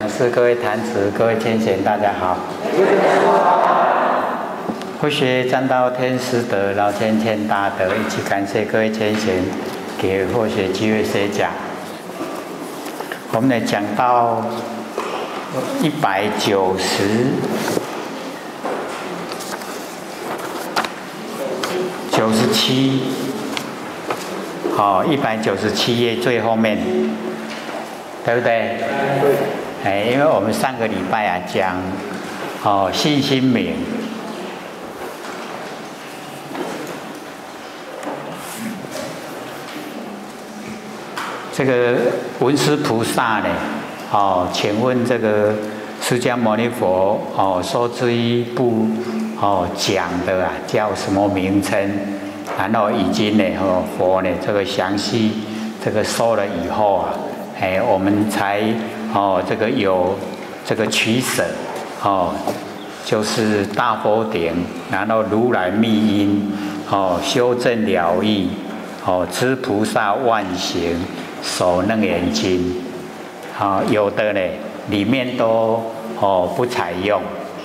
是各位坛子、各位天贤，大家好。佛学占道天师德，老天天大德，一起感谢各位天贤给佛学机会学讲。我们来讲到197，197页最后面，对不对？对。因为我们上个礼拜讲信心明，这个文殊菩萨呢，请问这个释迦牟尼佛说这一部讲的叫什么名称？然后已经呢佛呢这个详细这个说了以后我们才这个有这个取舍就是大佛顶，然后如来密因修正了义知菩萨万行守楞严经有的呢里面都不采用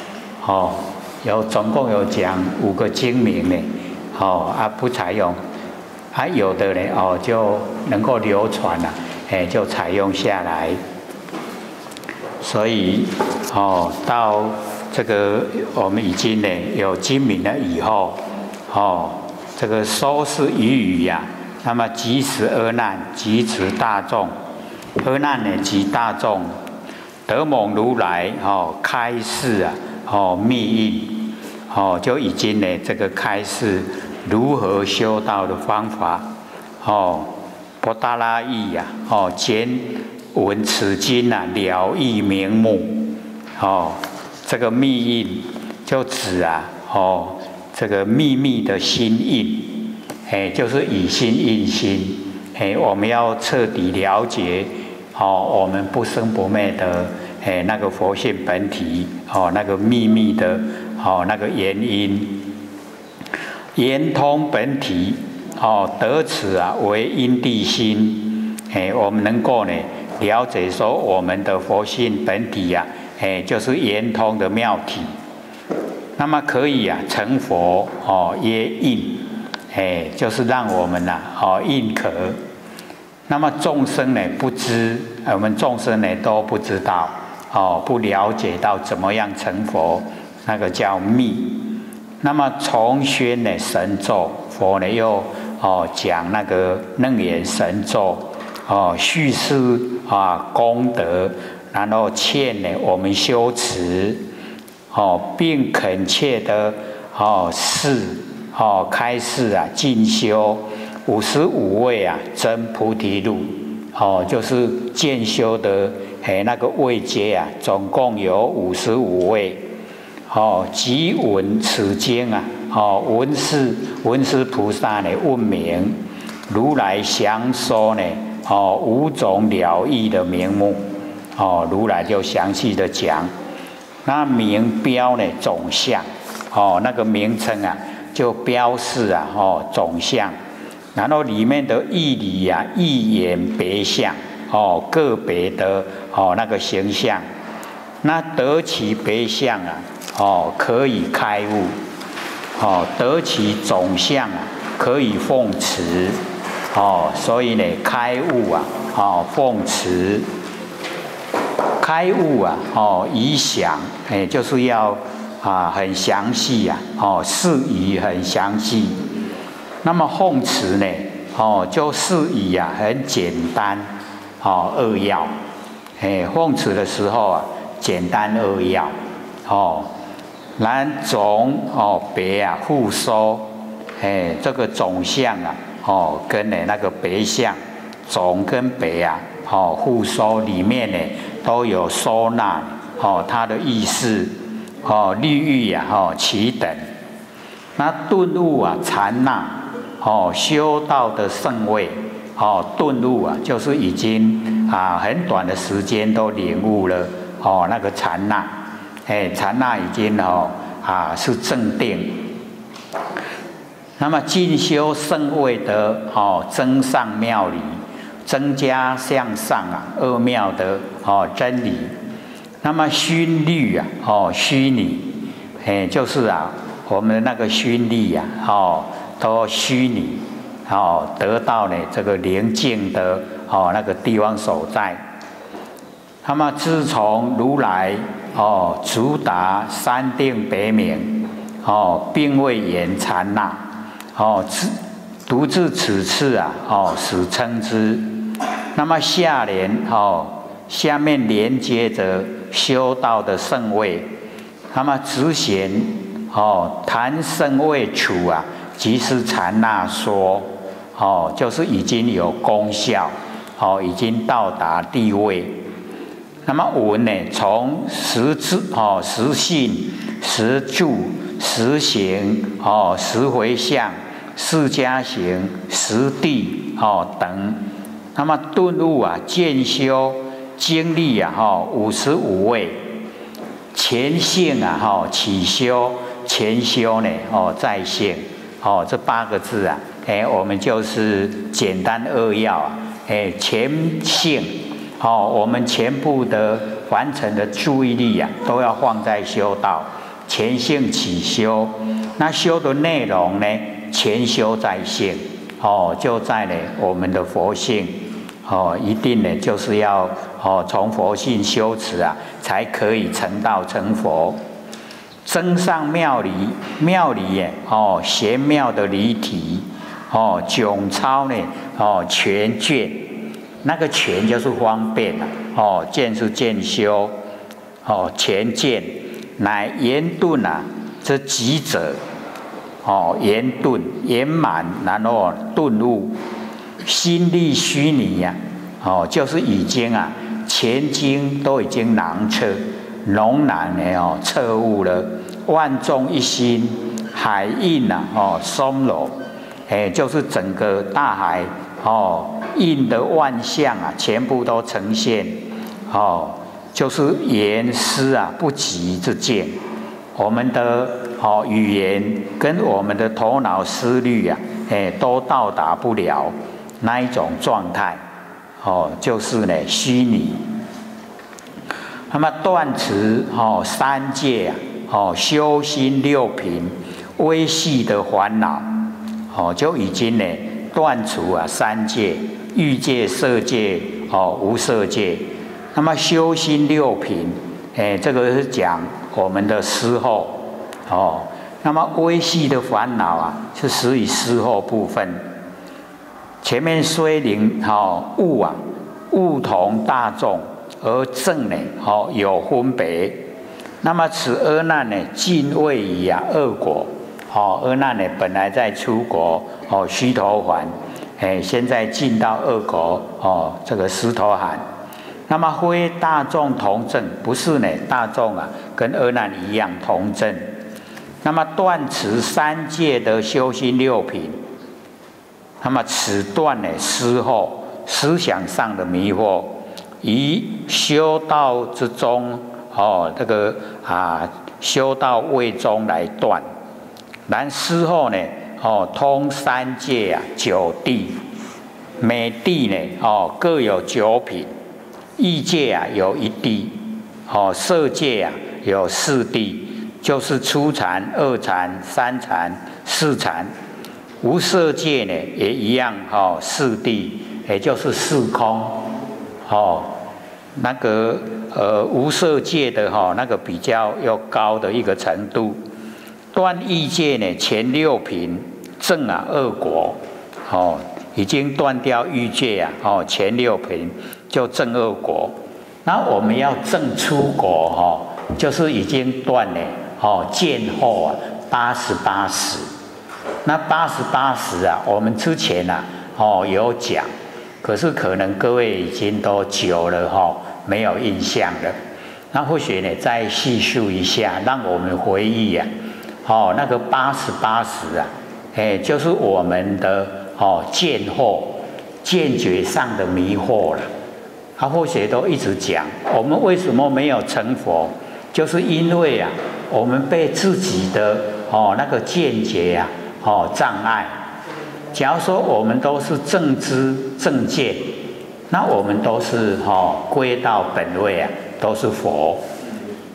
总共有讲5个经名呢不采用有的呢就能够流传了就采用下来。所以到这个我们已经呢有经名了以后这个说是语呀，那么即时阿难即持大众，阿难呢即大众得蒙如来开示密印就已经呢这个开示如何修道的方法波达拉义兼闻此经了义名目这个密印就指这个秘密的心印就是以心印心我们要彻底了解我们不生不灭的那个佛性本体那个秘密的那个原因，圆通本体得此为因地心我们能够呢了解说我们的佛性本体就是圆通的妙体，那么可以成佛曰印就是让我们印可。那么众生呢不知，我们众生呢都不知道不了解到怎么样成佛，那个叫密。那么重宣呢神咒，佛呢又讲那个楞严神咒叙事功德，然后劝呢我们修持并恳切的开示进修55位真菩提路就是渐修的那个位阶总共有55位即闻此经文殊菩萨呢问明如来详说呢5种了义的名目如来就详细的讲，那名标呢总相那个名称就标示总相，然后里面的义理一言别相个别的那个形象，那得其别相可以开悟得其总相可以奉持所以呢开悟奉持开悟以详就是要很详细事宜很详细。那么奉持呢就事宜很简单扼要奉持的时候简单扼要然总别互收这个总相跟那个别相总跟别互收里面呢都有收纳它的意思律欲其等。那顿悟禅那修道的圣位顿悟就是已经很短的时间都领悟了那个禅那禅那已经是正定。那么进修圣位的增上妙理，增加向上2妙的真理。 那么熏律啊，虚拟，就是啊，我们那个熏律啊，都虚拟，得到呢这个宁静的那个地方所在。那么自从如来直达三定北冥，并未言禅那，独自此次啊，始称之。那么下面连接着修道的圣位，那么直贤谈圣位处啊，即是禅那说，就是已经有功效，已经到达地位。那么文呢，从实性、实住、实行、实回向、释迦行、实地等，那么顿悟啊、渐修、经历啊55位，前性啊起修、前修呢再性，这8个字啊，我们就是简单扼要啊，前性。我们全部的完成的注意力啊，都要放在修道，前性起修。那修的内容呢，前修在性，就在呢我们的佛性，一定呢就是要从佛性修持啊，才可以成道成佛。增上妙理，妙理耶，玄妙的离体，迥超呢，全卷。那个全就是方便了，渐是渐修，全渐乃圆顿啊，这极者，圆顿圆满，然后顿悟，心力虚拟呀，就是已经啊，全经都已经囊彻，浓然呢彻悟了，万众一心，海印啊，松柔，就是整个大海。印的万象啊，全部都呈现，就是言思啊不及之见。我们的语言跟我们的头脑思虑啊，都到达不了那一种状态，就是呢虚拟。那么断除三界啊，修心6品微细的烦恼，就已经呢断除啊三界。欲界、色界、无色界，那么修心6品，这个是讲我们的思后，那么微细的烦恼啊，是属于思后部分。前面虽灵悟啊，悟同大众，而正呢，有分别。那么此阿难呢，尽位于啊恶果，阿难呢本来在出国须陀洹。现在进到恶果这个石头海，那么非大众同证，不是呢大众啊跟阿难一样同证。那么断除三界的修心6品，那么此断呢思后思想上的迷惑，以修道之中这个修道位中来断，然思后呢。通三界啊9地，每地呢各有9品，欲界啊有1地，色界啊有4地，就是初禅、2禅、3禅、4禅。无色界呢也一样4地，也就是4空，那个无色界的那个比较要高的一个程度。断欲界呢前6品。正啊恶果，已经断掉欲界啊，前6品就正恶果。那我们要正出果就是已经断了见后啊88时。那88时啊，我们之前啊有讲，可是可能各位已经都久了没有印象了。那或许呢再细述一下，让我们回忆啊，那个88时啊。就是我们的见惑、见觉上的迷惑了。或许都一直讲，我们为什么没有成佛，就是因为啊，我们被自己的那个见解啊障碍。假如说我们都是正知正见，那我们都是归到本位啊，都是佛。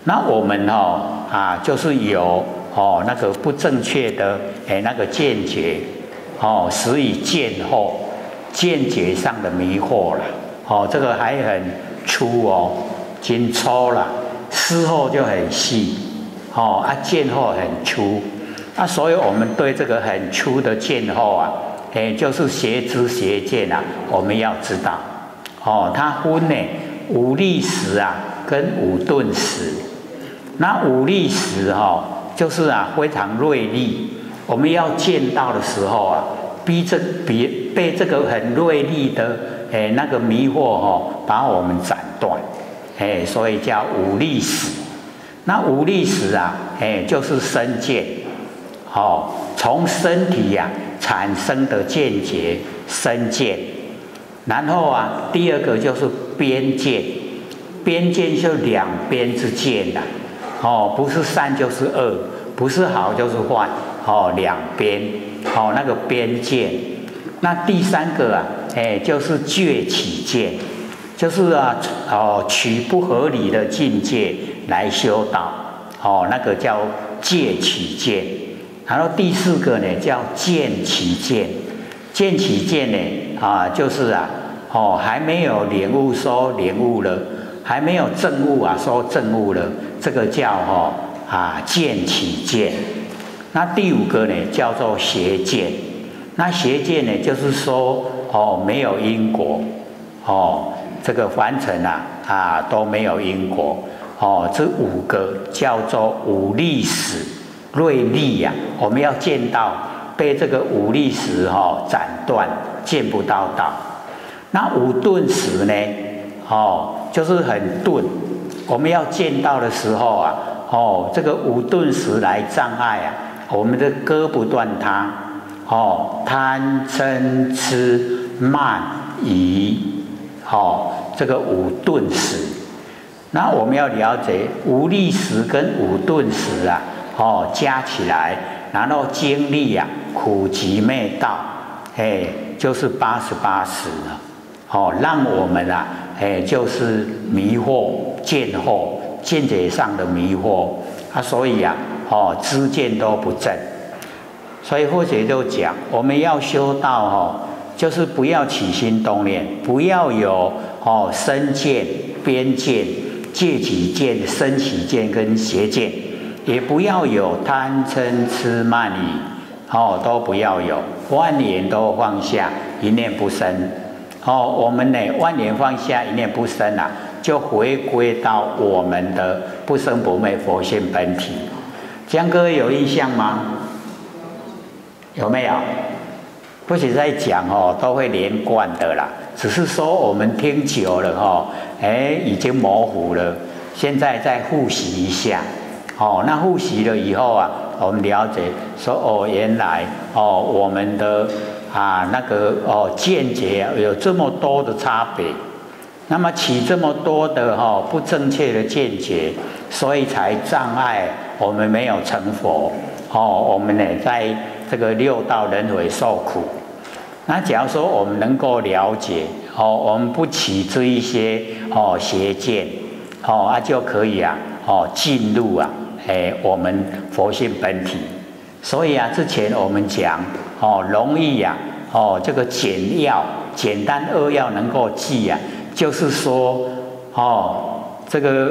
那我们就是有那个不正确的那个见解，使以见惑，见解上的迷惑了，这个还很粗很粗了，思惑就很细，见惑很粗，所以我们对这个很粗的见惑就是邪知邪见我们要知道，它分呢五力识跟五顿识。那五力识就是非常锐利，我们要见到的时候被这个很锐利的那个迷惑把我们斩断，所以叫五力识。那五力识就是身见，从身体产生的见解身见，然后第二个就是边见，边见就两边之见不是善就是恶，不是好就是坏，两边，那个边见。那第三个就是觉起见，就是取不合理的境界来修道，那个叫戒起见。然后第四个呢叫见起见，见起见呢就是还没有领悟说领悟了，还没有证悟说证悟了，这个叫见起见。那第五个呢叫做邪见，那邪见呢就是说没有因果，这个凡尘都没有因果，这五个叫做五力识锐利我们要见到被这个五力识斩断，见不到道。那五顿识呢就是很钝，我们要见到的时候这个五顿识来障碍我们的割不断它，贪嗔痴慢疑，这个五顿识。那我们要了解五力识跟五顿识加起来，然后经历苦集灭道，就是88识了，让我们就是迷惑见惑，见解上的迷惑所以知见都不正。所以或者就讲，我们要修道就是不要起心动念，不要有身见、边见、戒起见、身起见跟邪见，也不要有贪嗔痴慢疑，都不要有，万念都放下，一念不生。我们呢，万念放下，一念不生就回归到我们的不生不灭佛性本体。这样各位有印象吗？有没有？不许在讲都会连贯的啦，只是说我们听久了已经模糊了，现在再复习一下。那复习了以后我们了解说原来我们的那个见解有这么多的差别，那么起这么多的不正确的见解，所以才障碍我们没有成佛。我们呢在这个六道轮回受苦。那假如说我们能够了解我们不起这一些邪见就可以进入我们佛性本体。所以之前我们讲容易这个简要简单扼要能够记就是说这个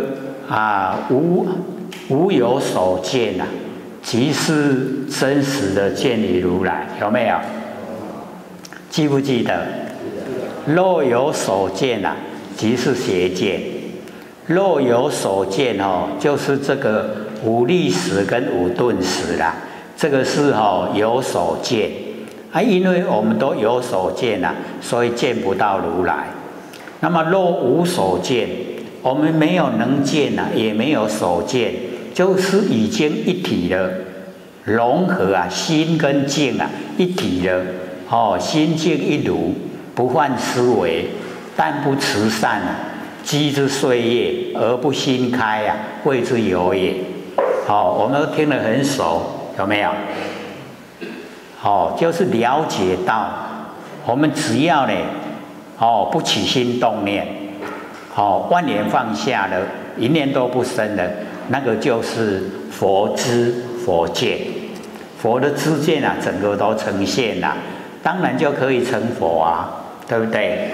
无有所见即是真实的见理如来，有没有？记不记得？若有所见即是邪见。若有所见就是这个五力识跟五顿识啦，这个是有所见因为我们都有所见所以见不到如来。那么若无所见，我们没有能见也没有所见，就是已经一体了，融合心跟境一体了心境一如，不犯思维，但不持善积之岁月而不心开谓之有也。我们都听得很熟，有没有？就是了解到我们只要不起心动念万念放下了，一念都不生了那个就是佛知佛见，佛的知见啊，整个都呈现了，当然就可以成佛啊，对不对？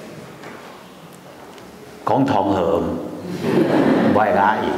讲同和，不爱阿姨。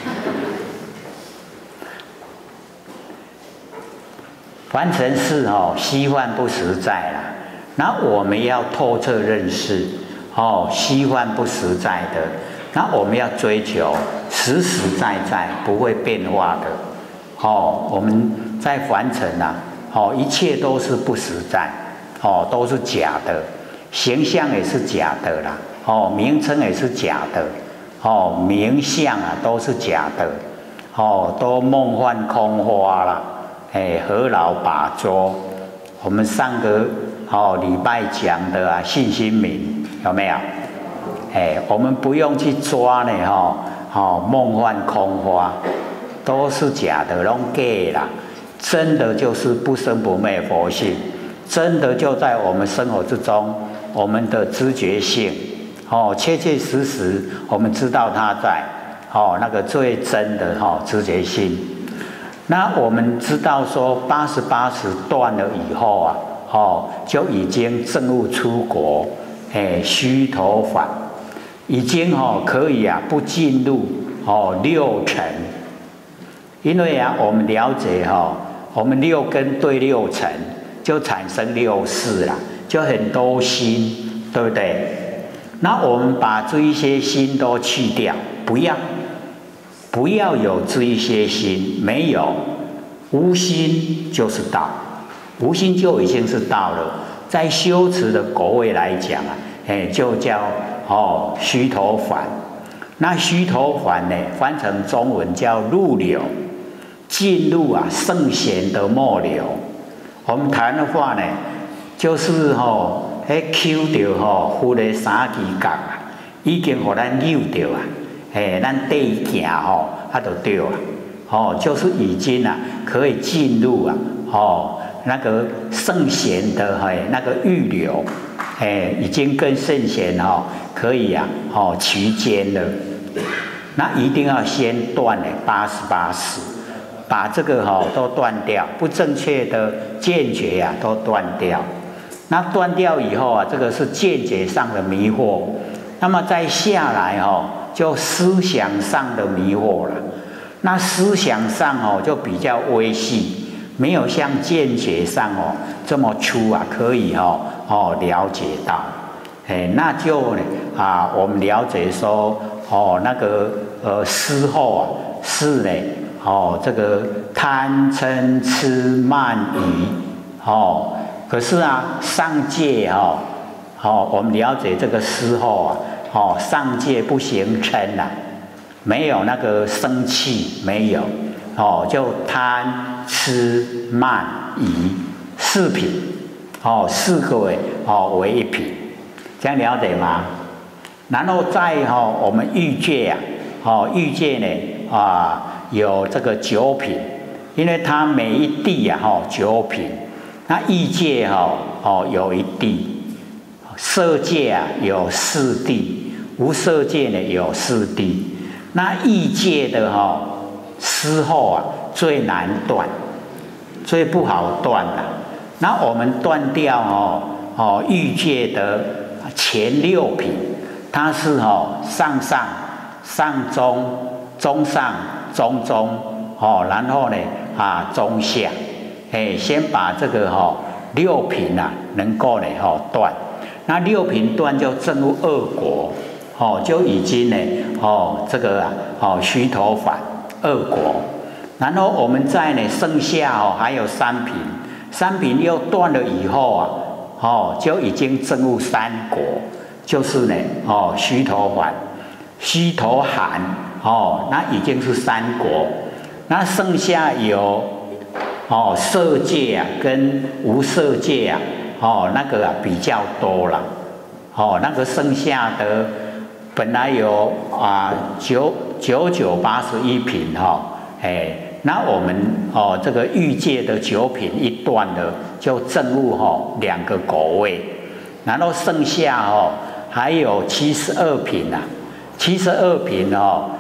凡尘事虚幻不实在啦，那我们要透彻认识虚幻不实在的，那我们要追求实实在在不会变化的我们在凡尘啊一切都是不实在都是假的，形象也是假的啦名称也是假的名相啊都是假的都梦幻空花啦。何劳把捉？我们上个礼拜讲的啊，信心明有没有？我们不用去抓呢梦幻空花都是假的，拢假啦。真的就是不生不灭佛性，真的就在我们生活之中，我们的知觉性切切实实，我们知道它在那个最真的知觉性。那我们知道说88识断了以后啊就已经证悟出国须陀洹，已经可以啊不进入六尘，因为啊我们了解我们六根对六尘就产生六识啦，就很多心，对不对？那我们把这一些心都去掉，不要有这一些心，没有无心就是道，无心就已经是道了。在修持的果位来讲啊，就叫须陀洹。那须陀洹呢，翻成中文叫入流，进入啊圣贤的末流。我们谈的话呢，就是抽到佛的三支杠啊，已经给咱扭到啊。咱第一行就对了就是已经啊可以进入啊那个圣贤的那个预流已经跟圣贤可以啊齐肩了。那一定要先断88识，把这个都断掉，不正确的见觉啊都断掉。那断掉以后啊，这个是见解上的迷惑，那么再下来就思想上的迷惑了。那思想上就比较微细，没有像见解上这么粗啊，可以了解到。那就呢我们了解说那个思后啊是呢这个贪嗔痴慢疑可是啊上界我们了解这个思后上界不行嗔啊，没有那个生气，没有就贪痴慢疑四品四个为一品，这样了解吗？然后再我们欲界欲界呢有这个9品，因为它每一地9品。那欲界有一地，色界有4地，无色界呢有4地。那欲界的思后最难断，最不好断了。那我们断掉欲界的前6品，它是上中中上中中然后呢中下先把这个6品啊能够呢断。那6品断就证入2果就已经呢这个须陀洹2果。然后我们再呢剩下还有3品，3品又断了以后就已经证入3果，就是呢须陀洹须陀含那已经是3果。那剩下有色界跟无色界那个比较多了那个剩下的本来有9981品那我们这个欲界的9品一断了，就证悟2个果位。然后剩下还有72品啊，72品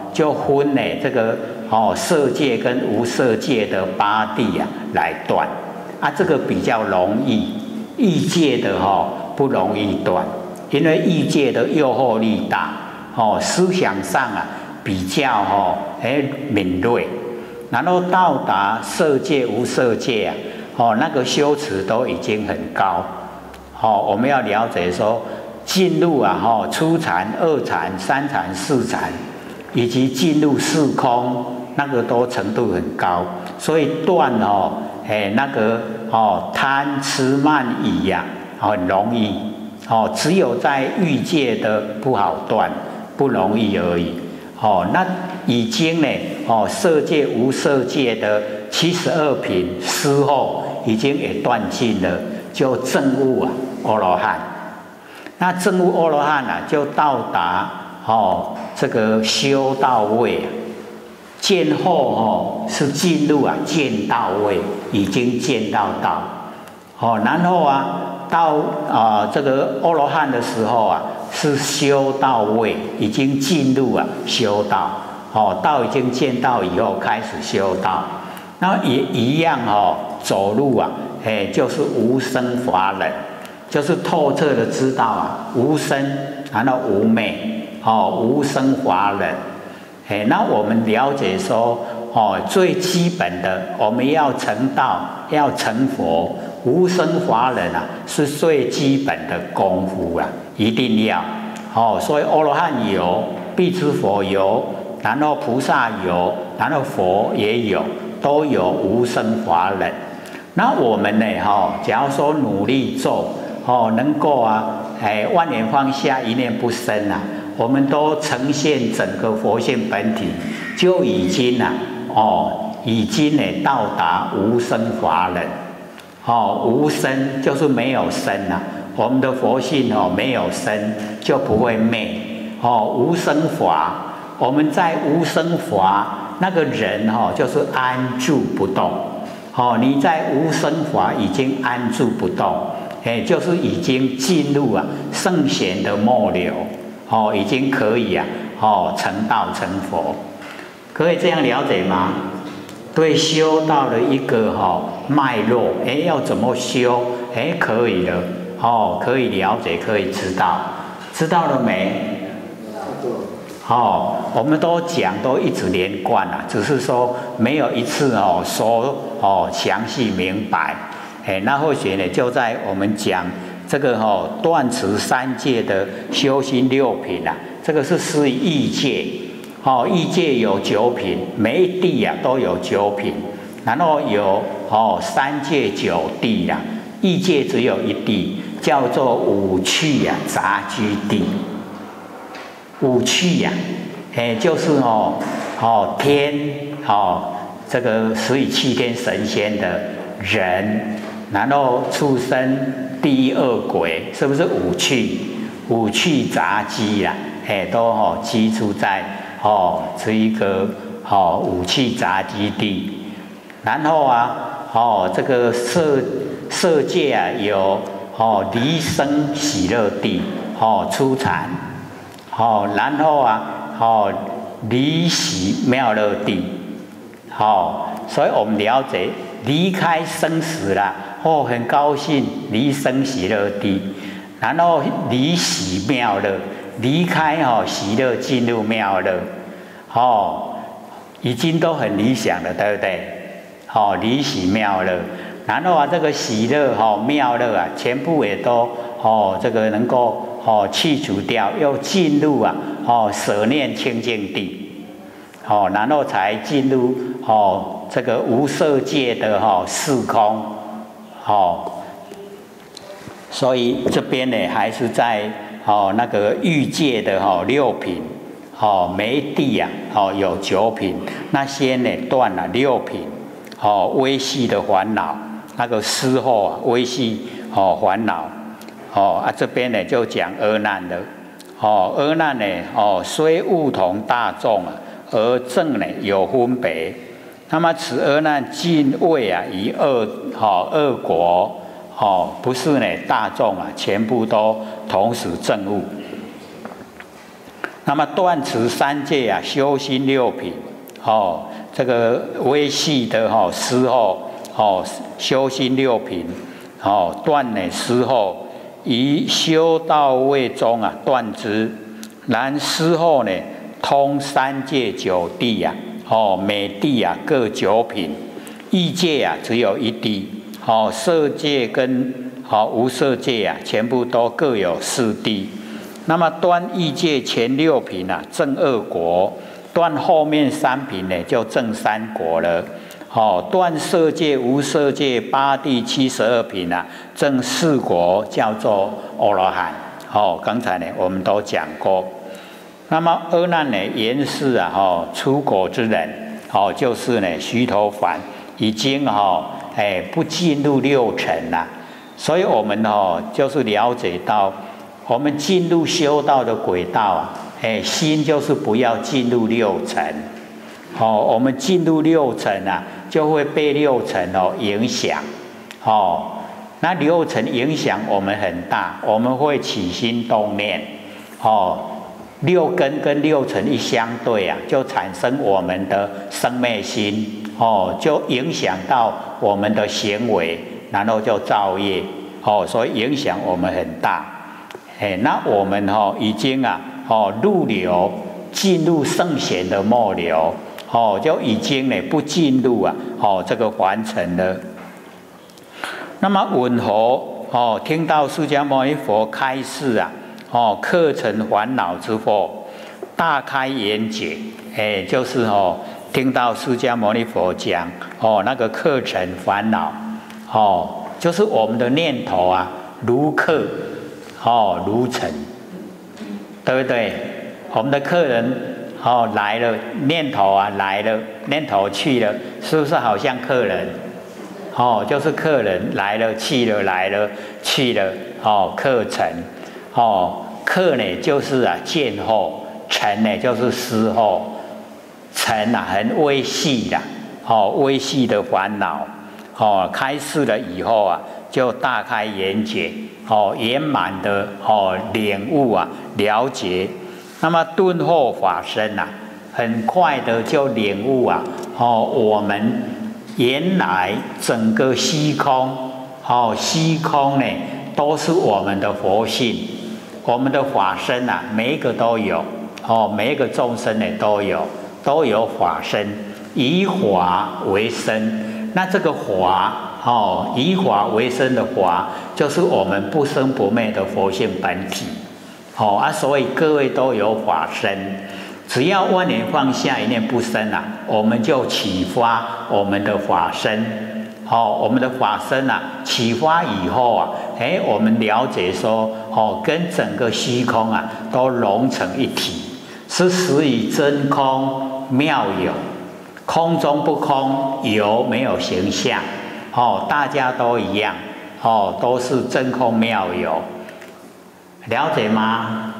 就分呢这个色界跟无色界的八地啊来断啊，这个比较容易，欲界的不容易断，因为欲界的诱惑力大，思想上啊比较敏锐，然后到达色界无色界啊，那个修持都已经很高，我们要了解说进入初禅、二禅、三禅、四禅，以及进入四空，那个都程度很高，所以断那个贪痴慢疑呀，很容易，只有在欲界的不好断，不容易而已。那已经呢，色界无色界的72品思后，已经也断尽了，就证悟阿罗汉。那证悟阿罗汉就到达这个修道位，见后是进入见道位，已经见到道，然后到这个阿罗汉的时候是修道位，已经进入修道，道已经见到以后开始修道，那也一样走路就是无生法忍，就是透彻的知道无生，然后无昧，无生法忍。那我们了解说，最基本的，我们要成道，要成佛，无生法忍是最基本的功夫一定要。所以阿罗汉有，必知佛有，然后菩萨有，然后佛也有，都有无生法忍。那我们呢，假如说努力做，能够万年放下，一念不生我们都呈现整个佛性本体，就已经已经到达无生法忍。无生就是没有生我们的佛性没有生，就不会昧。无生法，我们在无生法那个人就是安住不动。你在无生法已经安住不动，就是已经进入圣贤的末流，已经可以成道成佛，可以这样了解吗？对修道的一个脉络，要怎么修？可以了，可以了解，可以知道，知道了没？我们都讲，都一直连贯只是说没有一次说详细明白。那或许呢，就在我们讲这个断持三界的修心六品这个是施欲界。欲界有9品，每一地都有9品，然后有三界9地欲界只有一地，叫做五趣杂居地。五趣就是天这个107天神仙的人，然后畜生、地狱、恶鬼，是不是五趣？五趣杂居都居住在这一个五趣杂居地。然后这个色界有离生喜乐地，初禅，然后离喜妙乐地，所以我们了解离开生死了，很高兴离生喜乐地，然后离喜妙乐，离开喜乐进入妙乐，已经都很理想了，对不对？离喜妙乐，然后这个喜乐妙乐全部也都这个能够去除掉，又进入舍念清净地，然后才进入这个无色界的四空，所以这边呢还是在那个欲界的6品，每一地有9品，那些呢断了6品，微细的烦恼，那个思后微细烦恼，这边呢就讲阿难的，阿难呢虽悟同大众而正呢有分别，那么此阿难尽位于二国，不是呢大众全部都同时证悟。 那么断持三戒啊，修心六品，这个微细的思后，修心六品，断呢思后，以修到位中啊断之，然思后呢通三界九地啊，每地啊各9品，意界啊只有1地，色界跟无色界啊全部都各有4地。那么断意界前6品啊，证2国；断后面3品呢，就证3国了。断色界、无色界8地72品啊，证4国，叫做阿罗汉。刚才呢我们都讲过。那么阿难呢，言是啊，出国之人，就是呢须陀洹已经不进入6尘啦。所以我们就是了解到。我们进入修道的轨道啊，心就是不要进入6尘，我们进入6尘啊，就会被6尘影响，那6尘影响我们很大，我们会起心动念，6根跟6尘一相对啊，就产生我们的生灭心，就影响到我们的行为，然后就造业，所以影响我们很大。那我们已经入流，进入圣贤的末流，就已经呢不进入这个凡尘了。那么吻合听到释迦牟尼佛开示啊，克尘烦恼之后，大开眼解，就是听到释迦牟尼佛讲那个克尘烦恼，就是我们的念头啊，如克。如尘，对不对？我们的客人来了，念头啊来了，念头去了，是不是好像客人？就是客人来了去了，来了去了，客尘，客呢就是见后，尘呢就是思后，尘很微细的，微细的烦恼，开示了以后啊，就大开眼界。圆满的领悟啊，了解，那么顿后法身啊，很快的就领悟啊，我们原来整个虚空，虚空呢都是我们的佛性，我们的法身啊，每一个都有，每一个众生呢都有法身，以法为身，那这个法。以法为身的法，就是我们不生不灭的佛性本体。所以各位都有法身，只要万念放下，一念不生啊，我们就启发我们的法身。我们的法身啊，启发以后啊，我们了解说，跟整个虚空啊都融成一体，是实以真空妙有，空中不空，有没有形象？大家都一样，都是真空妙有，了解吗？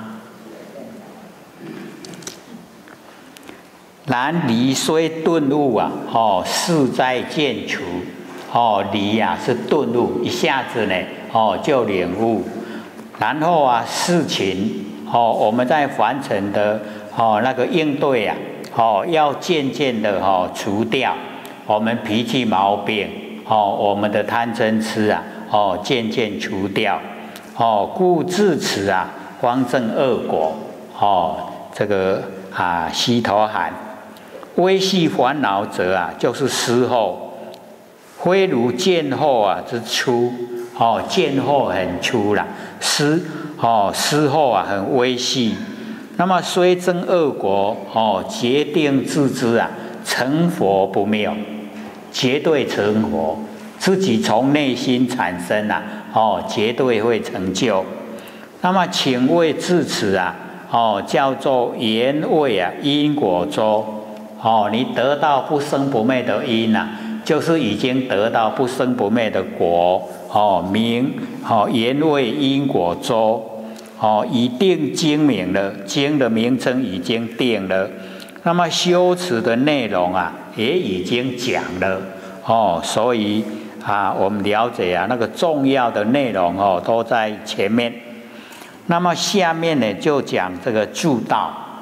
然离虽顿悟啊，事在见除，离是顿悟，一下子呢，就领悟。然后事情，我们在凡尘的那个应对啊，要渐渐的除掉我们脾气毛病。我们的贪嗔痴啊，渐渐除掉，故至此啊，方证2果，这个须陀洹，微细烦恼者啊，就是思后，非如见后之粗，见后很粗啦，思后很微细。那么虽证2果，决定自知啊，成佛不谬。绝对成佛，自己从内心产生啊，绝对会成就。那么请问至此啊，叫做缘位啊，因果周，你得到不生不灭的因啊，就是已经得到不生不灭的果，名缘位因果周，已定经名了，经的名称已经定了。那么修持的内容啊，也已经讲了，所以我们了解那个重要的内容都在前面。那么下面呢，就讲这个助道，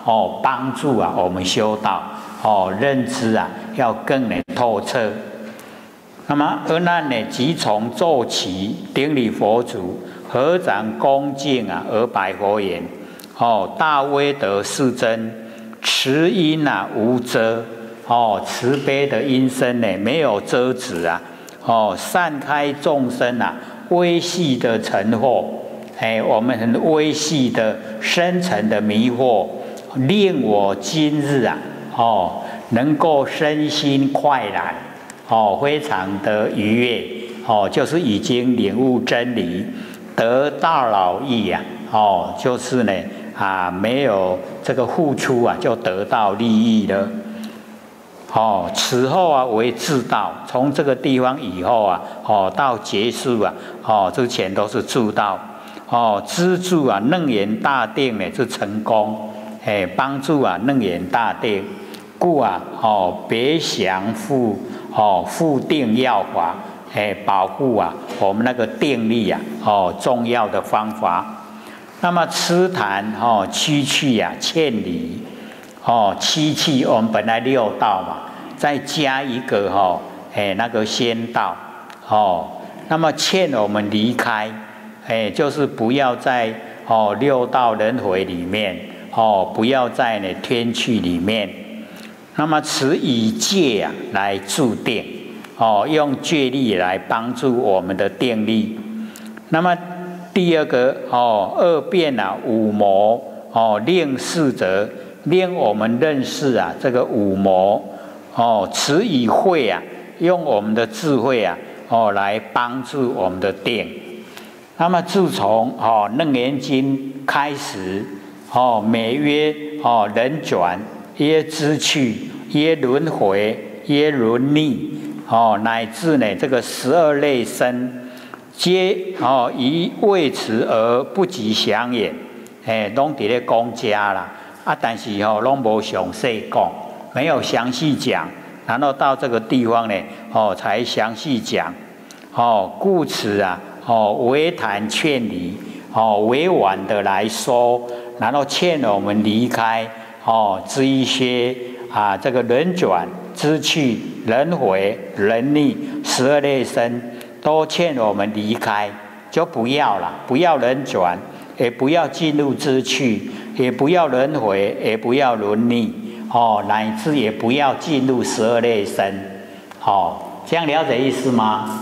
帮助我们修道认知要更透彻。那么而难即从坐起，顶礼佛足，合掌恭敬而白佛言：大威德世尊，慈音无遮。慈悲的音声没有遮止散开众生微细的沉惑，我们很微细的深层的迷惑，令我今日能够身心快然，非常的愉悦，就是已经领悟真理，得大老益就是没有这个付出就得到利益了。此后为至道，从这个地方以后到结束之前都是助道，资助楞严大定是成功，帮助楞严大定，故别降复定要法，保护我们那个定力重要的方法。那么痴谈区去欠离，七气我们本来六道嘛，再加一个那个仙道那么欠我们离开，就是不要在六道轮回里面不要在天趣里面。那么此以戒来助定，用戒力来帮助我们的定力。那么第二个二变五魔令事者，令我们认识这个五魔此以慧用我们的智慧来帮助我们的定。那么自从楞严经开始每曰人转，曰知趣，曰轮回，曰轮逆乃至这个12类生，皆以为此而不及详言，拢伫咧讲家啦但是拢无详细讲，没有详细讲，然后到这个地方才详细讲故此委谈劝离委婉的来说，然后劝我们离开这一些这个轮转、知趣、轮回、人逆、12类生，都劝我们离开，就不要了，不要轮转，也不要进入知趣，也不要轮回，也不要轮逆乃至也不要进入12类生这样了解意思吗？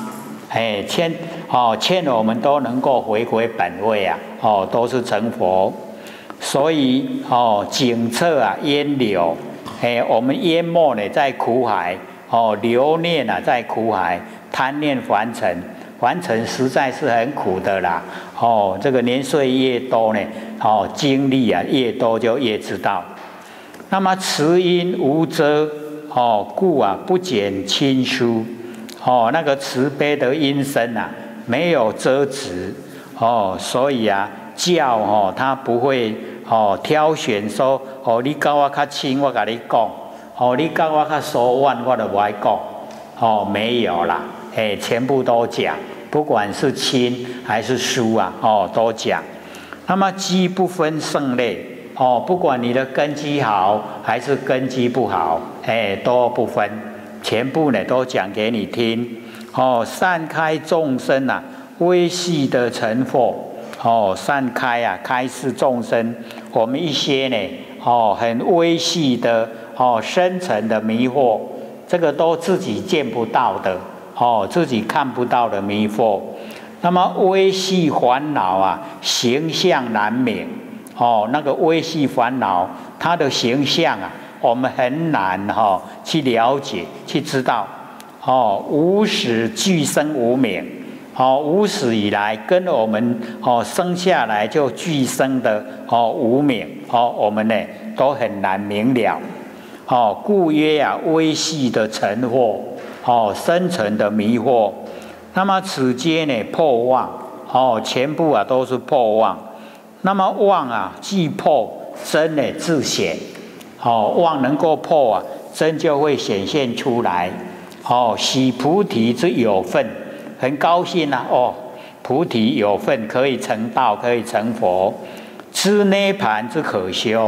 劝我们都能够回归本位都是成佛。所以警策淹流，我们淹没在苦海留念在苦海，贪念凡尘，凡尘实在是很苦的啦这个年岁越多经历越多就越知道。那么慈音无遮故不减亲疏那个慈悲的音声没有遮止所以教他不会挑选说你跟我较亲我跟你讲你跟我较疏远我就不爱讲没有啦全部都讲，不管是亲还是疏都讲。那么基不分胜类不管你的根基好还是根基不好都不分，全部都讲给你听散开众生微细的成惑散开开示众生我们一些很微细的深层的迷惑，这个都自己见不到的自己看不到的迷惑。那么微细烦恼形象难明那个微细烦恼它的形象我们很难去了解去知道无始俱生无明无始以来跟我们生下来就俱生的无明我们都很难明了故曰微细的沉惑深层的迷惑。那么此皆破妄全部都是破妄。那么妄既破真自显妄能够破真就会显现出来喜菩提之有份，很高兴菩提有份可以成道可以成佛，知涅盘之可修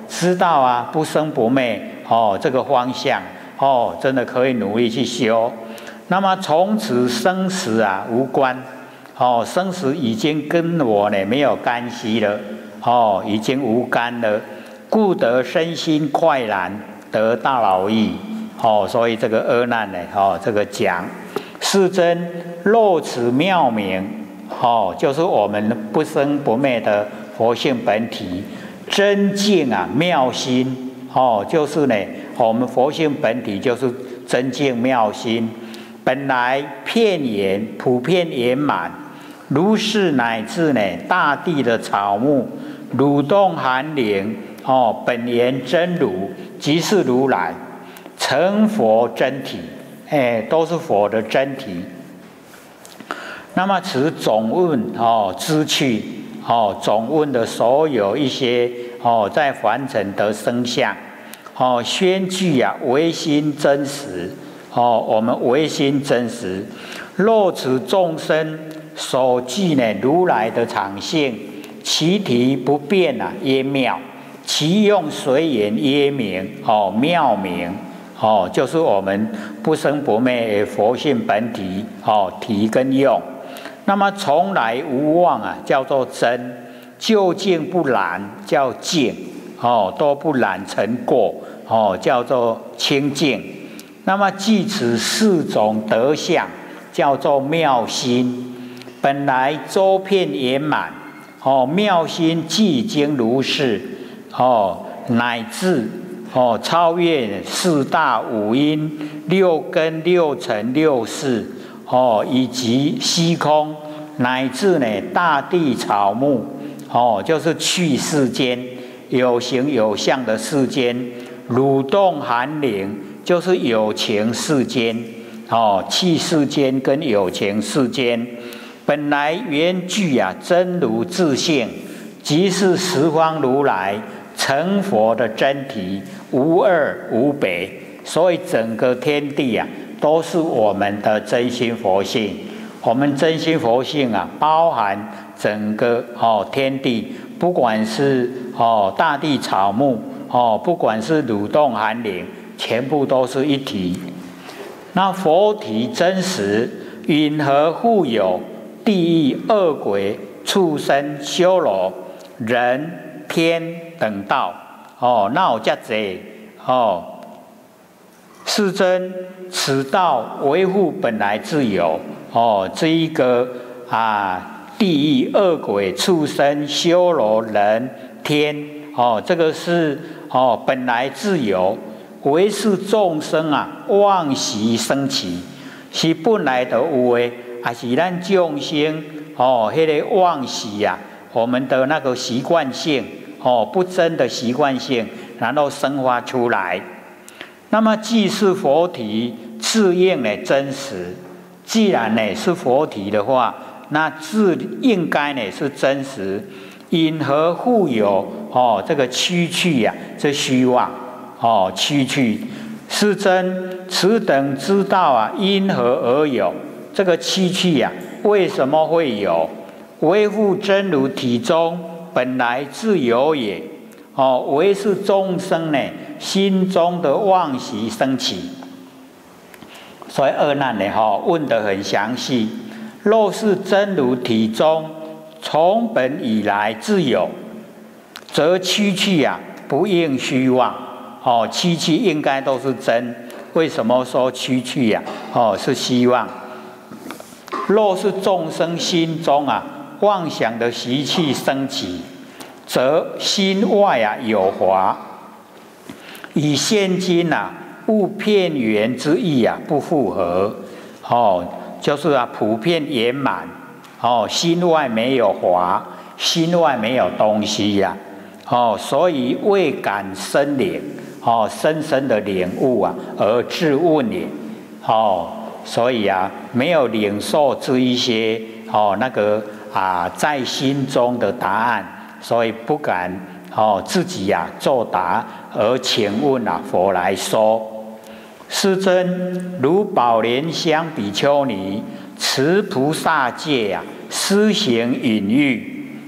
知道啊不生不灭这个方向真的可以努力去修。那么从此生死啊无关生死已经跟我呢没有干系了已经无干了，故得身心快然，得大老义所以这个阿难呢这个讲世尊若此妙名就是我们不生不灭的佛性本体，真净啊妙心就是呢我们佛性本体就是真净妙心，本来遍圆普遍圆满，如是乃至呢大地的草木，蠕动含灵本源真如，即是如来成佛真体，都是佛的真体。那么此总问知趣总问的所有一些在凡尘的生相宣具啊唯心真实我们唯心真实，若此众生所具呢如来的常性，其体不变啊曰妙，其用随缘曰明妙明就是我们不生不灭佛性本体体跟用。那么从来无妄啊叫做真，究竟不染叫净都不染尘过叫做清净。那么即此四种德相叫做妙心，本来周遍圆满妙心既经如是乃至超越四大五阴六根六尘六识以及虚空，乃至呢大地草木就是去世间有形有相的世间，蠕动含灵就是有情世间去世间跟有情世间，本来原具啊真如自性，即是十方如来成佛的真体，无二无别。所以整个天地啊都是我们的真心佛性，我们真心佛性啊包含整个天地，不管是大地草木不管是蠕动含灵，全部都是一体。那佛体真实，云何复有地狱恶鬼畜生修罗人天等道那有这多世尊，此道维护本来自有这一个地狱恶鬼畜生修罗人天这个是本来自有，唯是众生妄习生起，是本来就有的，还是咱众生那个妄习我们的那个习惯性不真的习惯性，然后生发出来。那么既是佛体，自应呢真实。既然呢是佛体的话，那自应该呢是真实。因何复有这个区去这虚妄区去？世尊，此等之道因何而有？这个区去为什么会有？维护真如体中本来自有也唯是众生呢心中的妄习生起。所以阿难呢问得很详细，若是真如体中从本以来自有，则区去不应虚妄区去应该都是真。为什么说区去是虚妄？若是众生心中妄想的习气生起，则心外有华，与现今物片圆之意不符合就是普遍圆满心外没有华，心外没有东西所以未感深领深深的领悟而自问也所以没有领受这一些那个在心中的答案，所以不敢自己作答，而请问佛来说：世尊，如宝莲香比丘尼持菩萨戒施行隐喻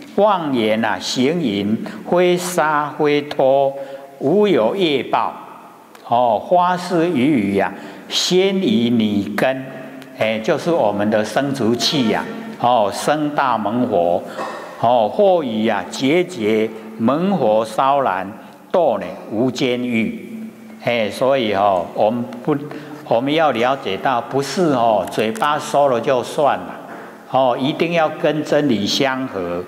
妄言啊，行淫，非杀非脱，无有业报。发誓语啊，先以你根，就是我们的生殖器呀，生大门火，或以啊节门火烧燃，堕呢无间狱。所以我们要了解到，不是嘴巴说了就算了，一定要跟真理相合。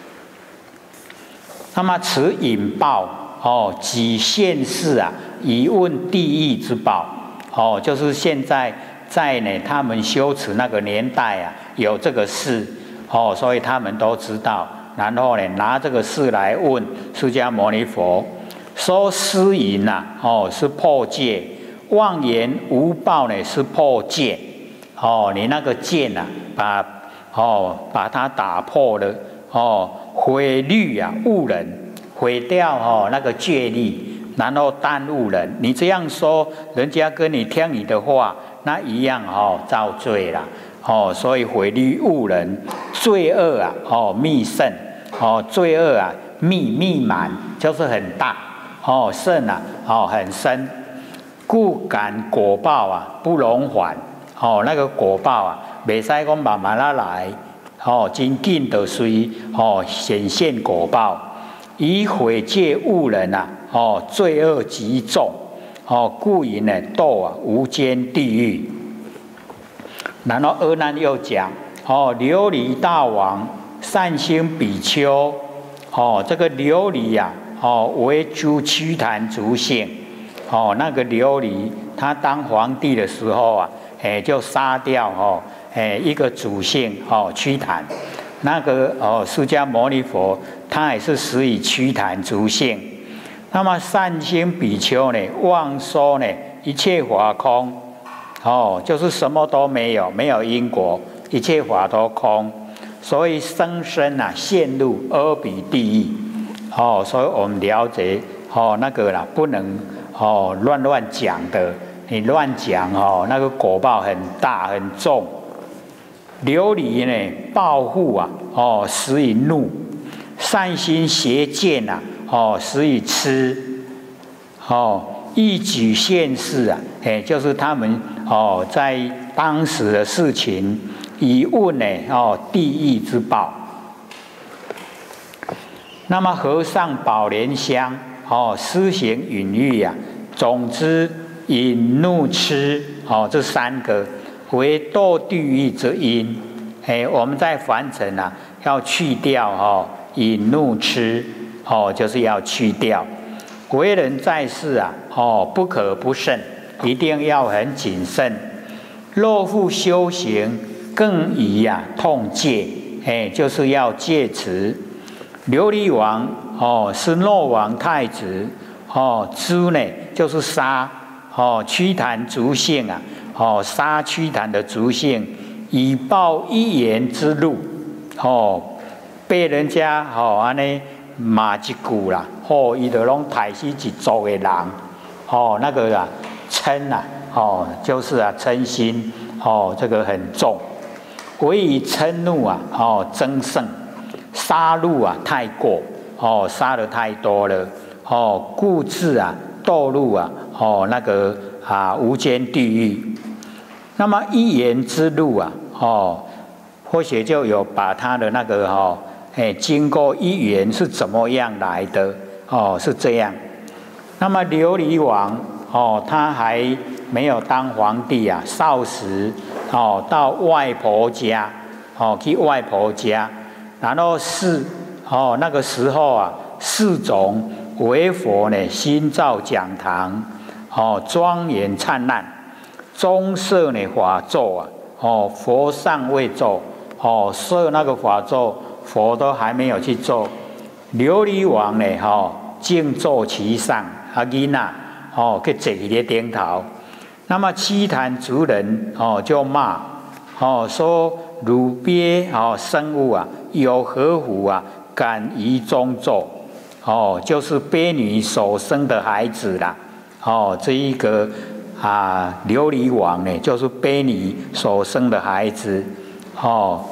那么此引报，即现世啊，以问地狱之报。就是现在在呢，他们修持那个年代啊，有这个事，所以他们都知道。然后呢，拿这个事来问释迦牟尼佛，说私淫呐，是破戒；妄言无报呢，是破戒。你那个戒呐，把它打破了，毁律啊，误人，毁掉那个戒律，然后耽误人。你这样说，人家跟你听你的话，那一样造罪啦。所以毁律误人，罪恶啊，密甚。罪恶啊，密满，就是很大。甚啊，很深。故感果报啊，不容缓。那个果报啊，袂使讲慢慢来。真紧就随显现果报。以毁戒误人啊，罪恶极重。故因呢，堕啊无间地狱。然后阿难又讲，琉璃大王。善心比丘，这个琉璃呀，为诸瞿昙族姓，那个琉璃，他当皇帝的时候啊，就杀掉一个族姓瞿昙，那个释迦牟尼佛，他也是始以瞿昙族姓。那么善心比丘呢，妄说呢一切法空，就是什么都没有，没有因果，一切法都空。所以生生啊陷入阿鼻地狱，所以我们了解那个啦，不能乱讲的，你乱讲那个果报很大很重。琉璃呢报复啊，使以怒；善心邪见啊，使以痴。一举现世啊，就是他们在当时的事情。以问呢，地狱之报。那么和尚宝莲香，施行淫欲呀。总之，淫怒痴，这三个为堕地狱之因。我们在凡尘啊，要去掉淫怒痴，就是要去掉。为人在世啊，不可不慎，一定要很谨慎。若复修行，更宜痛戒，就是要戒持。琉璃王是诺王太子，诛呢就是杀瞿昙族姓啊，杀瞿昙的族姓，以报一言之怒，被人家安尼骂一句啦，伊就拢杀死一族的人，那个啊嗔啊，就是嗔心，这个很重。唯以嗔怒啊，增盛，杀戮啊太过，杀得太多了，故致啊堕入啊，那个无间地狱。那么一言之怒啊，或许就有把他的那个经过一言是怎么样来的，是这样。那么琉璃王他还没有当皇帝啊，少时到外婆家，去外婆家，然后那个时候啊，世种为佛呢，新造讲堂，庄严灿烂，中设呢法座啊，佛尚未坐，设那个法座，佛都还没有去做，琉璃王呢，静坐其上，囡仔去坐喺咧顶头。那么瞿昙族人就骂说汝鳖生物啊，有何福啊，敢于中坐？就是鳖女所生的孩子啦。这一个琉璃王呢，就是鳖女所生的孩子。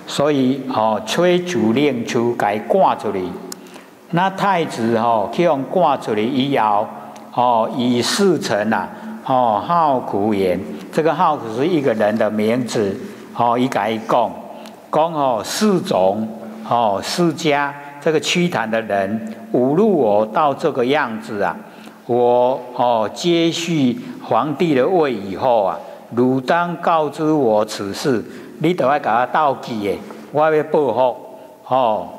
所以催主令出，给赶出去。那太子去用赶出去以后，以侍臣好苦言，这个好苦是一个人的名字，伊甲伊讲世种世家这个瞿昙的人侮辱我到这个样子啊，我接续皇帝的位以后啊，汝当告知我此事，你就要甲我斗记的，我要报复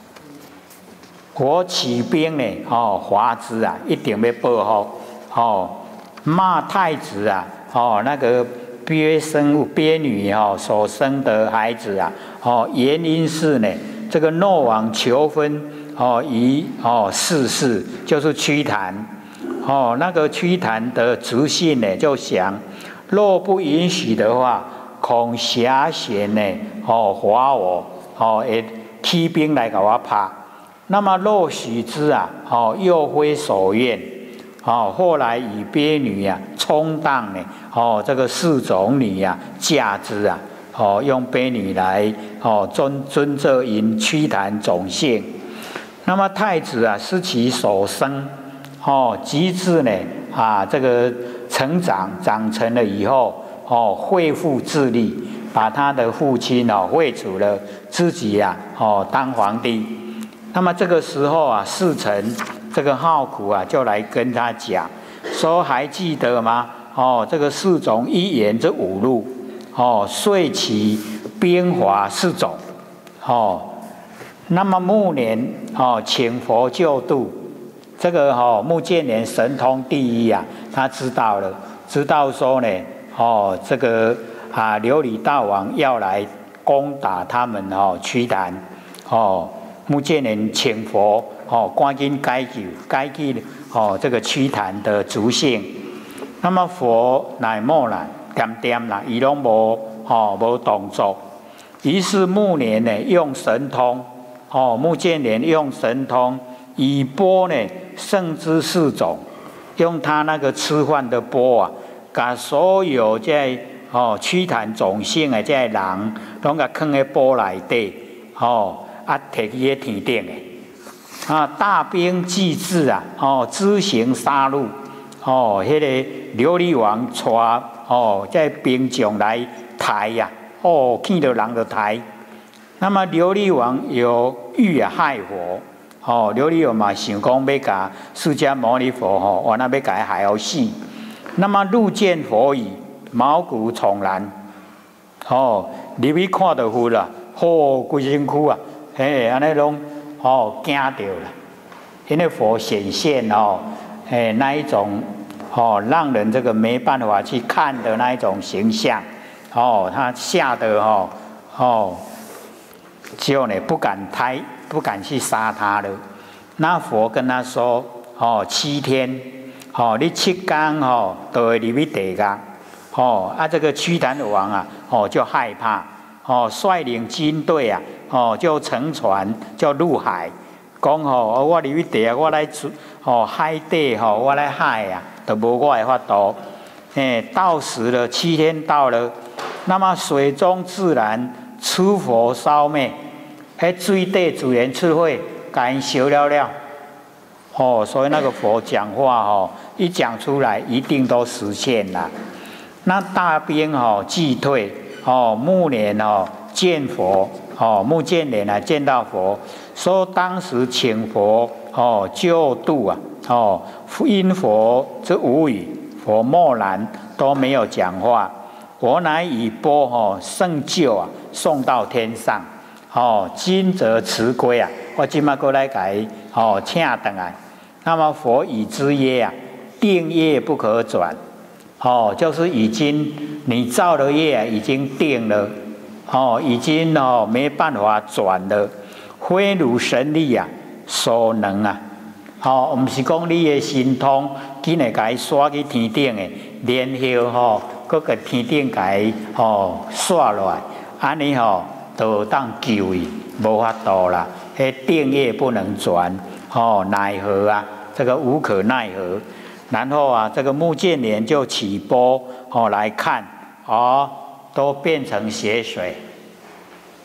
我起兵呢伐之啊，一定要报复骂太子啊那个鳖女所生的孩子啊原因是呢，这个诺王求婚于世事，就是瞿昙那个瞿昙的族姓呢就想，若不允许的话，恐遐贤呢伐我会起兵来给我拍。那么若许之啊又非所愿后来以鳖女啊充当呢这个世种女啊嫁之啊用鳖女来尊这因瞿昙种姓。那么太子啊失其所生及至呢这个长成了以后恢复自立，把他的父亲废除了，自己啊当皇帝。那么这个时候啊，侍臣这个好苦啊，就来跟他讲说，还记得吗？这个世种一言之侮辱，遂起兵伐世种，那么暮年请佛救度。这个穆建连神通第一啊，他知道了，知道说呢，这个琉璃大王要来攻打他们瞿昙穆建连请佛赶紧改记这个瞿昙的族姓。那么佛乃默然点啦，伊拢无动作。于是暮年呢用神通穆建连用神通以钵呢圣之世种，用他那个吃饭的钵啊，把所有在瞿昙种姓的这些人，拢甲放在钵内底摕去个天顶的大兵既至啊之行杀戮迄个琉璃王带在兵将来抬呀见到人就抬。那么琉璃王有欲害佛琉璃王嘛想讲要甲释迦牟尼佛原来要甲伊害到死。那么入见佛已，毛骨悚然入去看到佛啦，规身躯啊安尼拢惊到了，因为佛显现那一种让人这个没办法去看的那一种形象他吓得就呢不敢去杀他了。那佛跟他说7天你7天都会入去地狱这个瞿昙王啊就害怕率领军队啊就乘船就入海，讲我入去地啊，我来海底我来海啊，都无我的法度。到时了7天到了，那么水中自然出火烧灭，水底自然出火，把人烧了。所以那个佛讲话一讲出来，一定都实现了。那大兵击退暮年见佛穆建连啊见到佛，说当时请佛救度啊因佛之无语，佛默然都没有讲话。我乃以钵圣救啊送到天上今则辞归啊，我今麦过来给请回来。那么佛以之曰啊，定业不可转就是已经你造的业已经定了已经没办法转了，非汝神力啊所能啊不是讲你的神通紧来甲伊刷去天顶的，然后搁个天顶甲伊刷落来，安尼就当救伊，无法度啦。定业不能转奈何啊？这个无可奈何。然后啊，这个穆建连就起钵来看都变成血水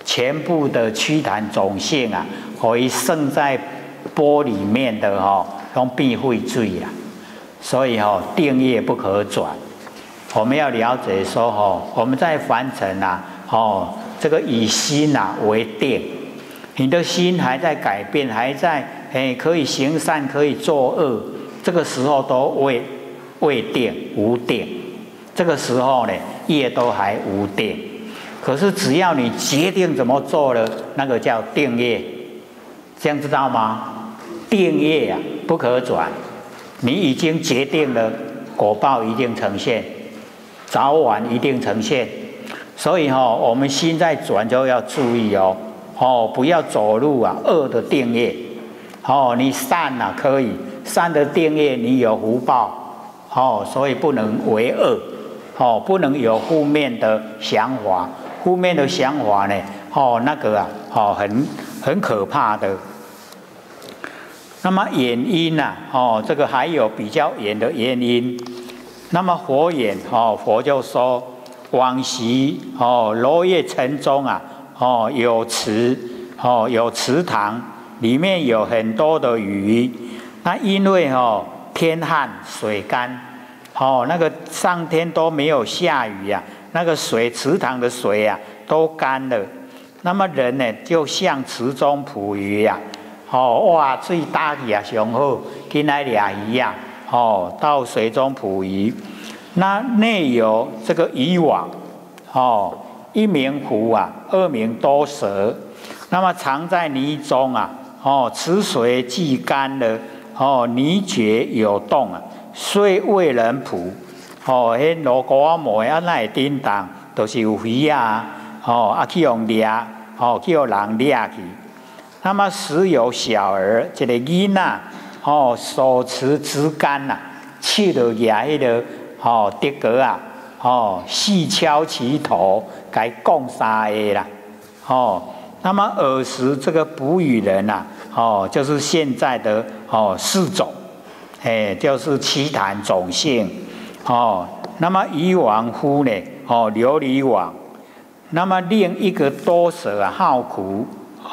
全部的躯坛种性啊，可以渗在钵里面的用变废水啦。所以定业不可转。我们要了解说我们在凡尘啊，这个以心啊为定，你的心还在改变，还在可以行善，可以作恶，这个时候都未定无定，这个时候呢业都还无定。可是只要你决定怎么做了，那个叫定业，这样知道吗？定业啊不可转，你已经决定了，果报一定呈现，早晚一定呈现。所以我们心在转就要注意不要走入恶的定业。你善可以，善的定业你有福报，所以不能为恶，不能有负面的想法。负面的想法呢，那个很可怕的。那么原因这个还有比较远的原因。那么佛言佛就说，往昔罗叶城中有池塘，里面有很多的鱼。那因为天旱水干，那个上天都没有下雨啊，那个池塘的水都干了。那么人呢，就像池中捕鱼哇，水打起上好，进来抓鱼到水中捕鱼。那内有这个渔网一名狐二名多蛇。那么藏在泥中池水既干了泥觉有动虽未人捕迄路沟毛哪会叮当，都是有鱼去用抓去用人抓去。那么时有小儿一个囡仔手持竹竿去到抓迄个竹竿细敲其头，该讲三个啦那么尔时这个捕鱼人就是现在的四种，就是七坛种性那么渔网夫呢琉璃网。那么另一个多蛇好苦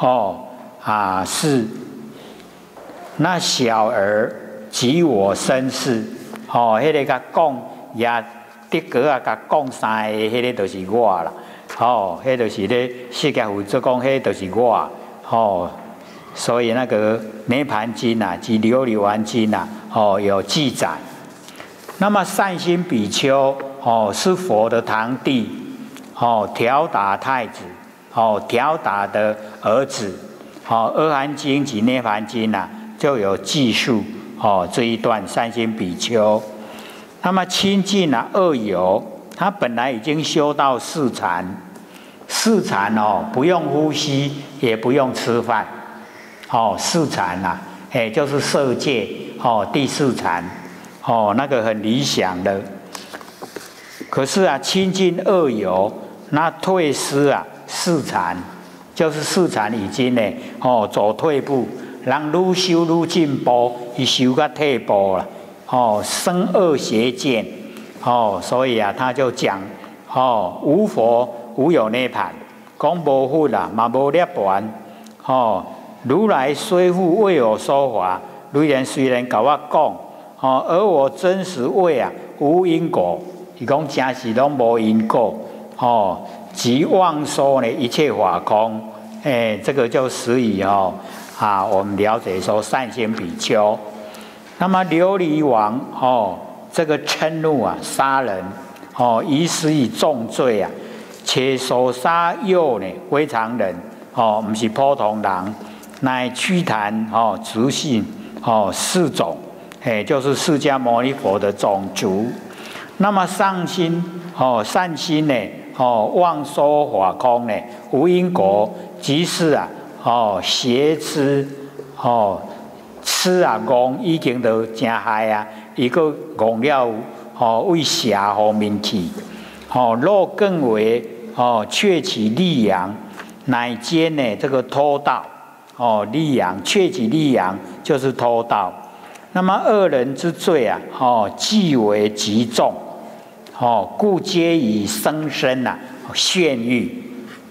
是那小儿及我身世迄个甲讲也竹竿甲讲三个，迄个就是我啦迄就是咧释迦佛祖讲，迄就是我所以那个涅盘经及琉璃丸经有记载。那么善心比丘是佛的堂弟调达太子调达的儿子阿含经及涅盘经就有记述这一段善心比丘。那么亲近恶友，他本来已经修到四禅不用呼吸，也不用吃饭四禅就是色界第四禅那个很理想的。可是亲近恶友，那退失四禅，就是四禅已经呢走退步，人愈修愈进步，伊修到退步了生恶邪见所以他就讲无佛无有涅槃，讲无佛嘛无涅槃如来虽复为我说法，虽然跟我讲而我真实为无因果，伊讲真实拢无因果即妄说呢一切法空这个就使以我们了解说善心比丘。那么琉璃王这个嗔怒杀人以使以重罪且所杀幼呢非常人不是普通人，乃趋坛族姓四种就是释迦牟尼佛的种族。那么善心呢妄说法空呢无因果，即是邪痴痴戆已经都真害伊个戆了为邪方面去若更为却起利阳，乃兼呢这个偷盗利阳，却起利阳就是偷盗。那么恶人之罪既为极重故皆以生身炫欲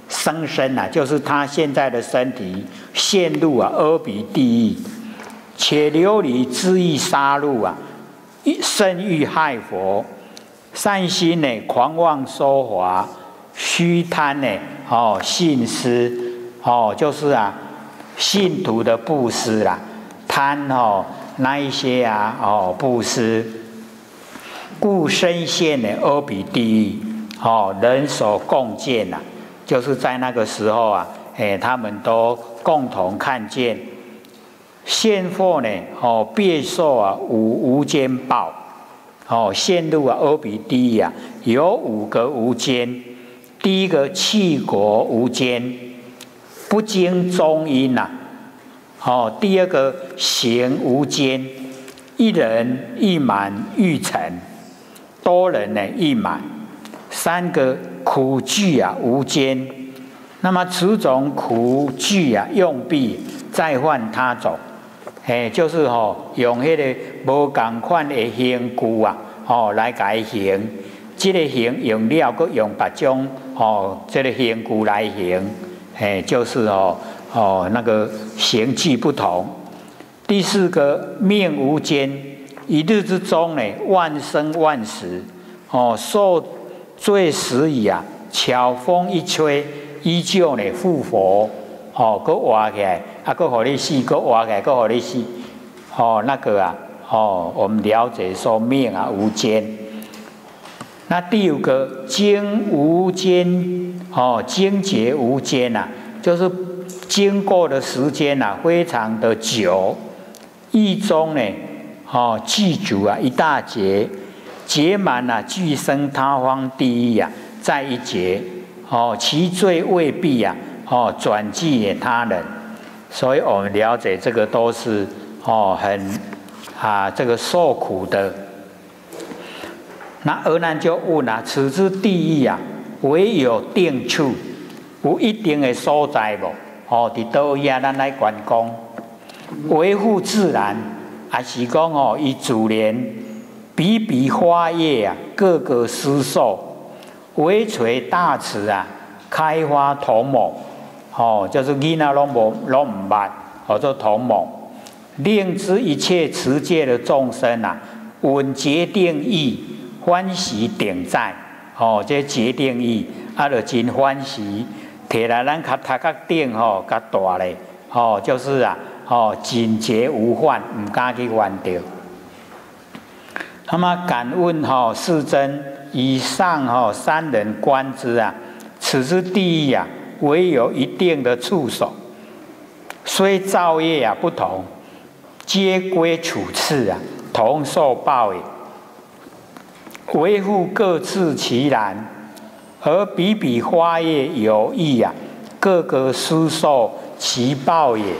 生身啊，就是他现在的身体陷入阿鼻地狱，且流离恣意杀戮甚欲害佛。善心呢，狂妄说法，虚贪呢，信施，就是信徒的布施啦，贪那一些布施，故身陷阿鼻地狱，人所共见呐，就是在那个时候他们都共同看见，现祸呢，别受无间报。陷入阿鼻地狱有5个无间。第一个弃国无间，不经中阴第二个行无间，一人一满欲成，多人呢一满。3个苦具无间，那么此种苦具用必再换他种。就是用迄个无同款的刑具来改刑，这个刑用了，佮用别种这个刑具来刑，就是那个刑具不同。第4个命无间，一日之中呢，万生万死，受罪死矣巧风一吹，依旧呢复活。佮活起来，佮互你死，佮活起来，佮互你死。那个我们了解说命无间。那第5个经无间，经劫无间就是经过的时间非常的久，狱中呢，具足一大劫，劫满俱生他方地狱在一劫，其罪未必转寄给他人，所以我们了解这个都是很这个受苦的。那阿难就问此之地狱唯有定处，有一定的所在无？伫倒位咱来观讲，维护自然，还是讲伊自然比比花叶各个施受，微垂大慈开花同猛。就是囡仔拢唔捌，做同猛，令知一切持戒的众生稳决定意，欢喜顶在，这决定意就真欢喜，摕来咱头壳顶较大咧，就是尽节无患，唔敢去犯着。那么敢问世尊，以上3人观之此之地狱唯有一定的处所，虽造业不同，皆归处次同受报也。维护各自其然，而比比花叶有异各个施受其报也。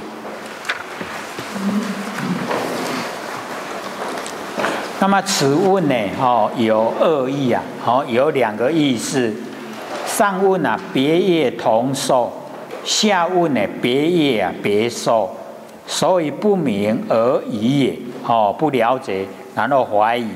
那么此问呢，有2义有2个意思。上问别业同受，下问别业别受，所以不明而疑也。不了解，然后怀疑。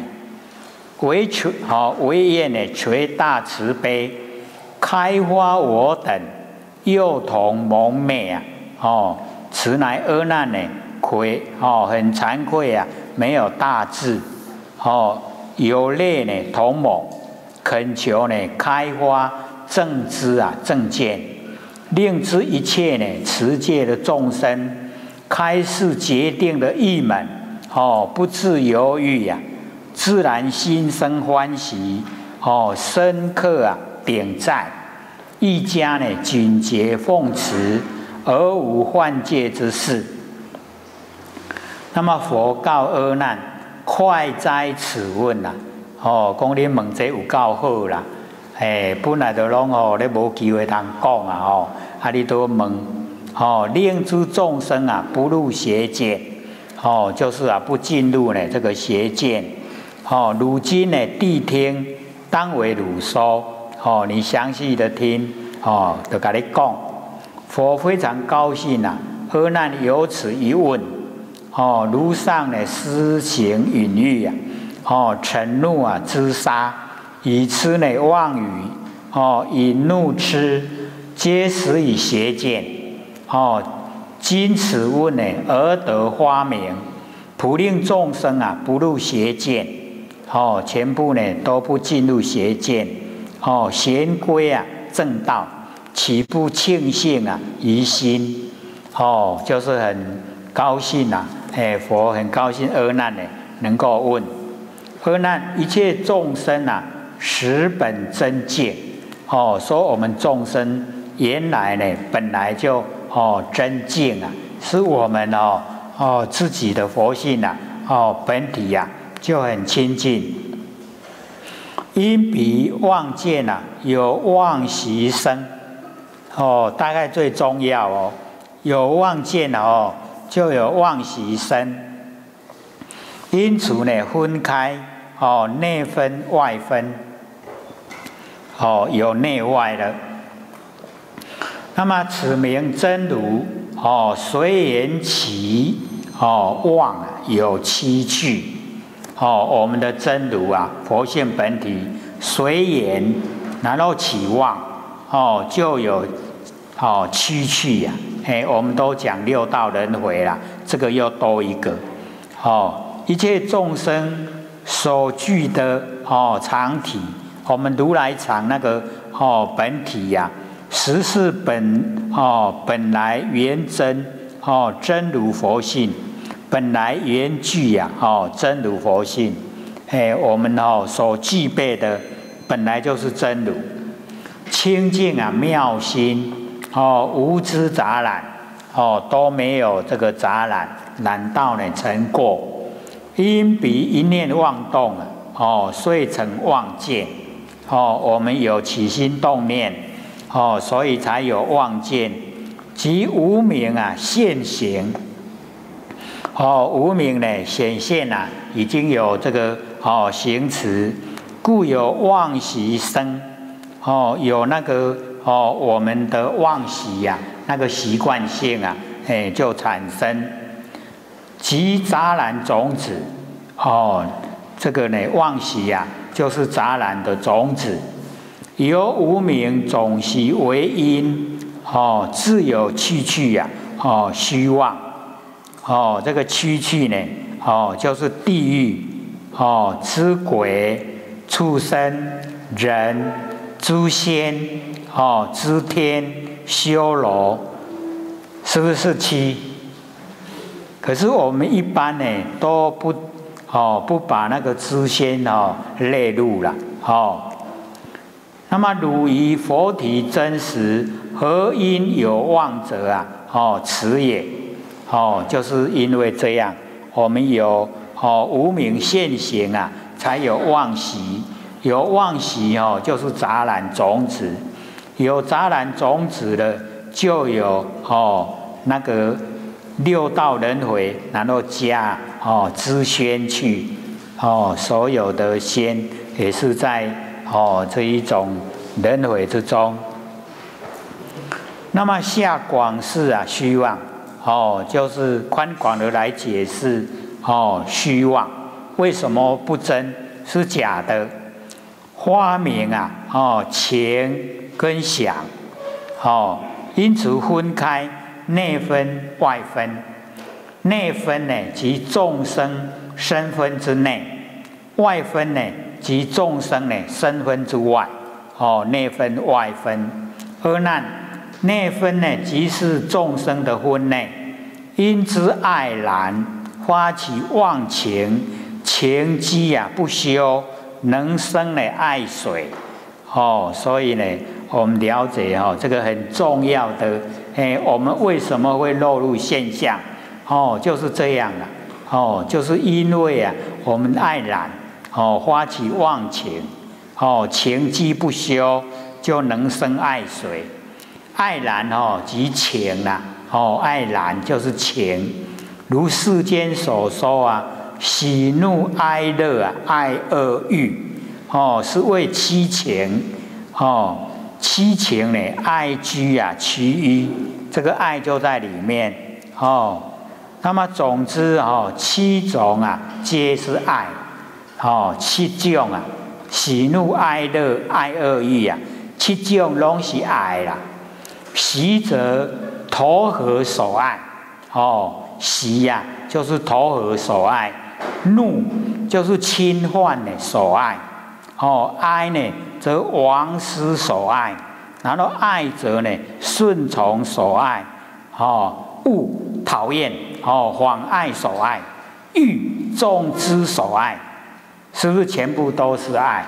唯愿垂大慈悲，开发我等，幼童蒙昧此乃阿难很惭愧没有大智有类同猛，恳求开发正知正见，令知一切持戒的众生，开示决定的义门不自犹豫自然心生欢喜深刻顶在，一家谨节奉持，而无犯戒之事。那么佛告阿难：快哉此问讲你问这有够好啦！本来就拢你无机会通讲你都问令诸众生不入邪见就是不进入这个邪见如今谛听，当为汝说你详细的听就跟你讲。佛非常高兴阿难有此一问如上施行允欲嗔怒之杀，以痴妄语引怒痴， 皆始以邪见。今此问呢，而得发明，普令众生啊，不入邪见。全部呢都不进入邪见。贤归啊正道，岂不庆幸啊于心？就是很高兴啊，佛很高兴阿难呢能够问。阿难，一切众生啊，实本真净。说我们众生原来呢本来就真净啊，是我们自己的佛性啊，本体啊就很清净。因彼妄见啊，有妄习生。大概最重要有妄见就有妄习生。因此呢，分开内分外分，有内外的。那么此名真如虽言其妄啊有七趣。我们的真如啊，佛性本体随言，然后起妄就有七趣呀。我们都讲六道轮回啦，这个又多一个。一切众生所具的常体，我们如来藏那个本体呀，实是本来原真真如佛性。本来原具呀，真如佛性，我们所具备的本来就是真如，清净啊妙心，无知杂染，都没有这个杂染，染道呢成过。因彼一念妄动遂成妄见。我们有起心动念，所以才有妄见，即无明啊现行。无明呢显现啊，已经有这个行持，故有妄习生。有那个我们的妄习呀，那个习惯性啊，就产生。即杂染种子。这个呢妄习呀，就是杂染的种子。由无明种习为因，自有去去呀，虚妄。这个区区呢，就是地狱，之鬼、畜生、人、诸仙，诸天、修罗，是不是七？可是我们一般呢都不把那个诸仙列入了。那么汝以佛体真实，何因有妄者啊？此也。就是因为这样，我们有无明现行啊，才有妄习。有妄习就是杂染种子。有杂染种子的，就有那个六道轮回，然后加知仙去。所有的仙也是在这一种轮回之中。那么下广释啊，虚妄。就是宽广的来解释虚妄，为什么不真？是假的。花明啊，情跟想，因此分开内分外分。内分呢，即众生身分之内；外分呢，即众生呢身分之外。内分外分。阿难，内分呢，即是众生的分内，因之爱然，发起妄情，情机不修，能生爱水。所以呢，我们了解这个很重要的。我们为什么会落入现象？就是这样了。就是因为我们爱然，发起妄情，情机不修，就能生爱水。爱然即情啦，爱然就是情。如世间所说喜怒哀乐爱恶欲，是为七情。七情呢，爱居其一，这个爱就在里面。那么总之七种皆是爱。七种喜怒哀乐爱恶欲七种拢是爱啦。 喜者投合所爱，喜呀、就是投合所爱，怒就是侵犯的所爱，哀呢则亡失所爱，然后爱则呢顺从所爱，恶讨厌，妨碍所爱，欲众之所爱，是不是全部都是爱？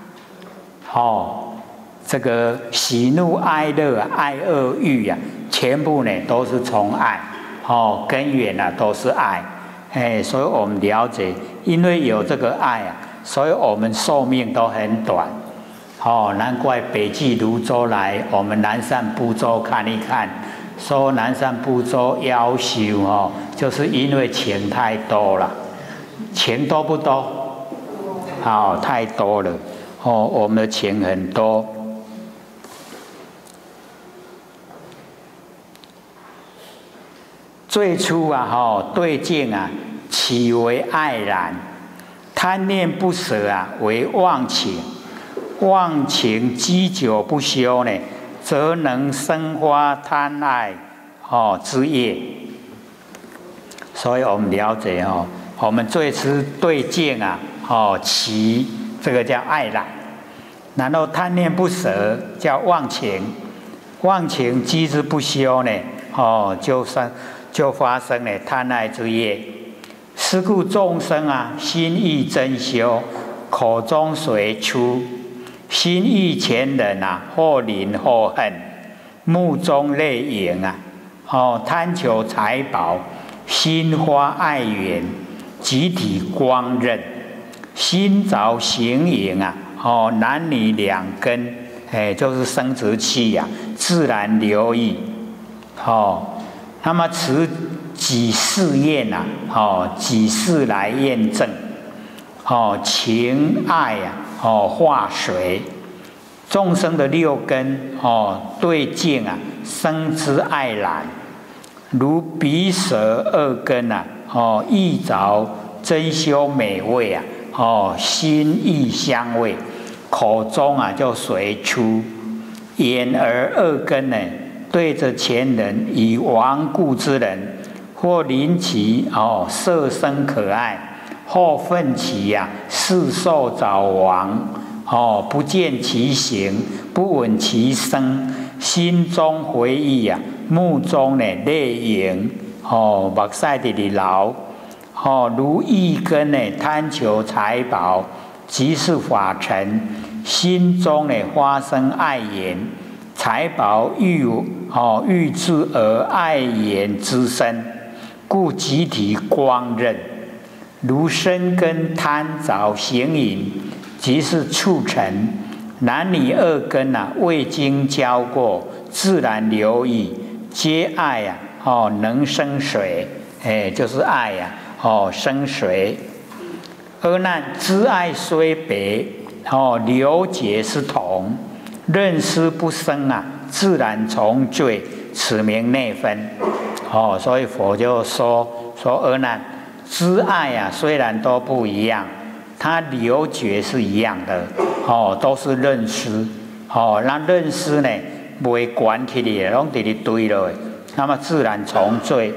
这个喜怒哀乐爱恶欲啊，全部呢都是从爱，根源啊都是爱，所以我们了解，因为有这个爱啊，所以我们寿命都很短，难怪北济泸州来我们南赡部洲看一看，说南赡部洲夭寿就是因为钱太多了，钱多不多？太多了，我们的钱很多。最初啊，对境啊，起为爱然，贪念不舍啊，为妄情，妄情积久不休呢，则能生发贪爱之业。所以我们了解我们最初对境啊，起这个叫爱然，然后贪念不舍叫妄情，妄情积之不休呢，就发生了贪爱之业。是故众生啊，心意真修，口中随出，心意前人啊，或怜或恨，目中泪盈啊，贪求财宝，心花爱缘，集体光润，心着行淫啊，男女两根，就是生殖器啊，自然流溢，那么此几世验几世来验证，情爱化水，众生的六根对境生之爱然，如鼻舌二根意着珍馐美味心意香味，口中就随出，眼耳二根呢，对着前人以亡故之人，或临其色声可爱，或愤其世寿早亡，不见其形，不闻其声，心中回忆目中呢泪盈，目屎直直流，如一根呢贪求财宝，即是法尘，心中呢发生爱言，财宝欲之而爱言之身，故集体光润，如身根贪着行淫，即是促成。男女二根未经交过，自然流溢，皆爱能生水，就是爱生水。阿难，知爱虽别，流解是同，认识不生自然从罪，此名内分。所以佛就说阿难，知爱虽然都不一样，它流觉是一样的，都是认识，那认识呢，不会关起来，拢直直堆了，那么自然从罪，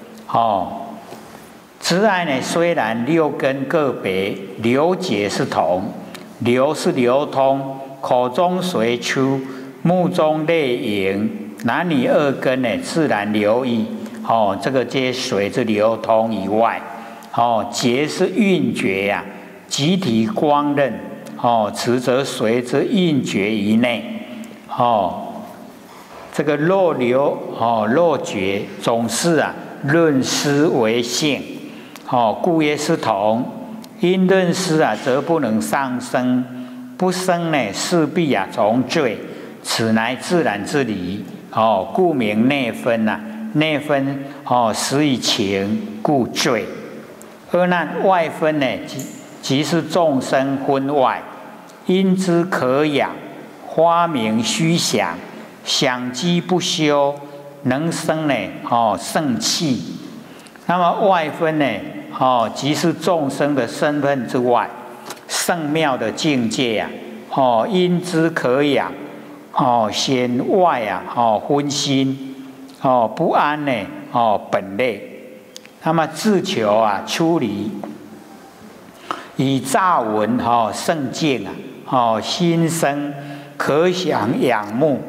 知爱呢，虽然六根个别，流解是同，流是流通，口中随出，目中泪盈，男女二根呢，自然流溢，这个皆随之流通以外，结是蕴觉集体光润，此则随之蕴觉以内，这个若流若觉，总是论思为性，故曰是同。因论思则不能上升，不生呢，势必从罪，此乃自然之理，故名内分内分实以情，故罪。阿难，外分呢，即是众生分外，因之可养，花名虚想，想机不修，能生呢盛气。那么外分呢，即是众生的身份之外，圣妙的境界因之可养， 弦外啊，分心，不安呢，本类，那么自求啊，出离，以乍闻圣境心生可想仰慕，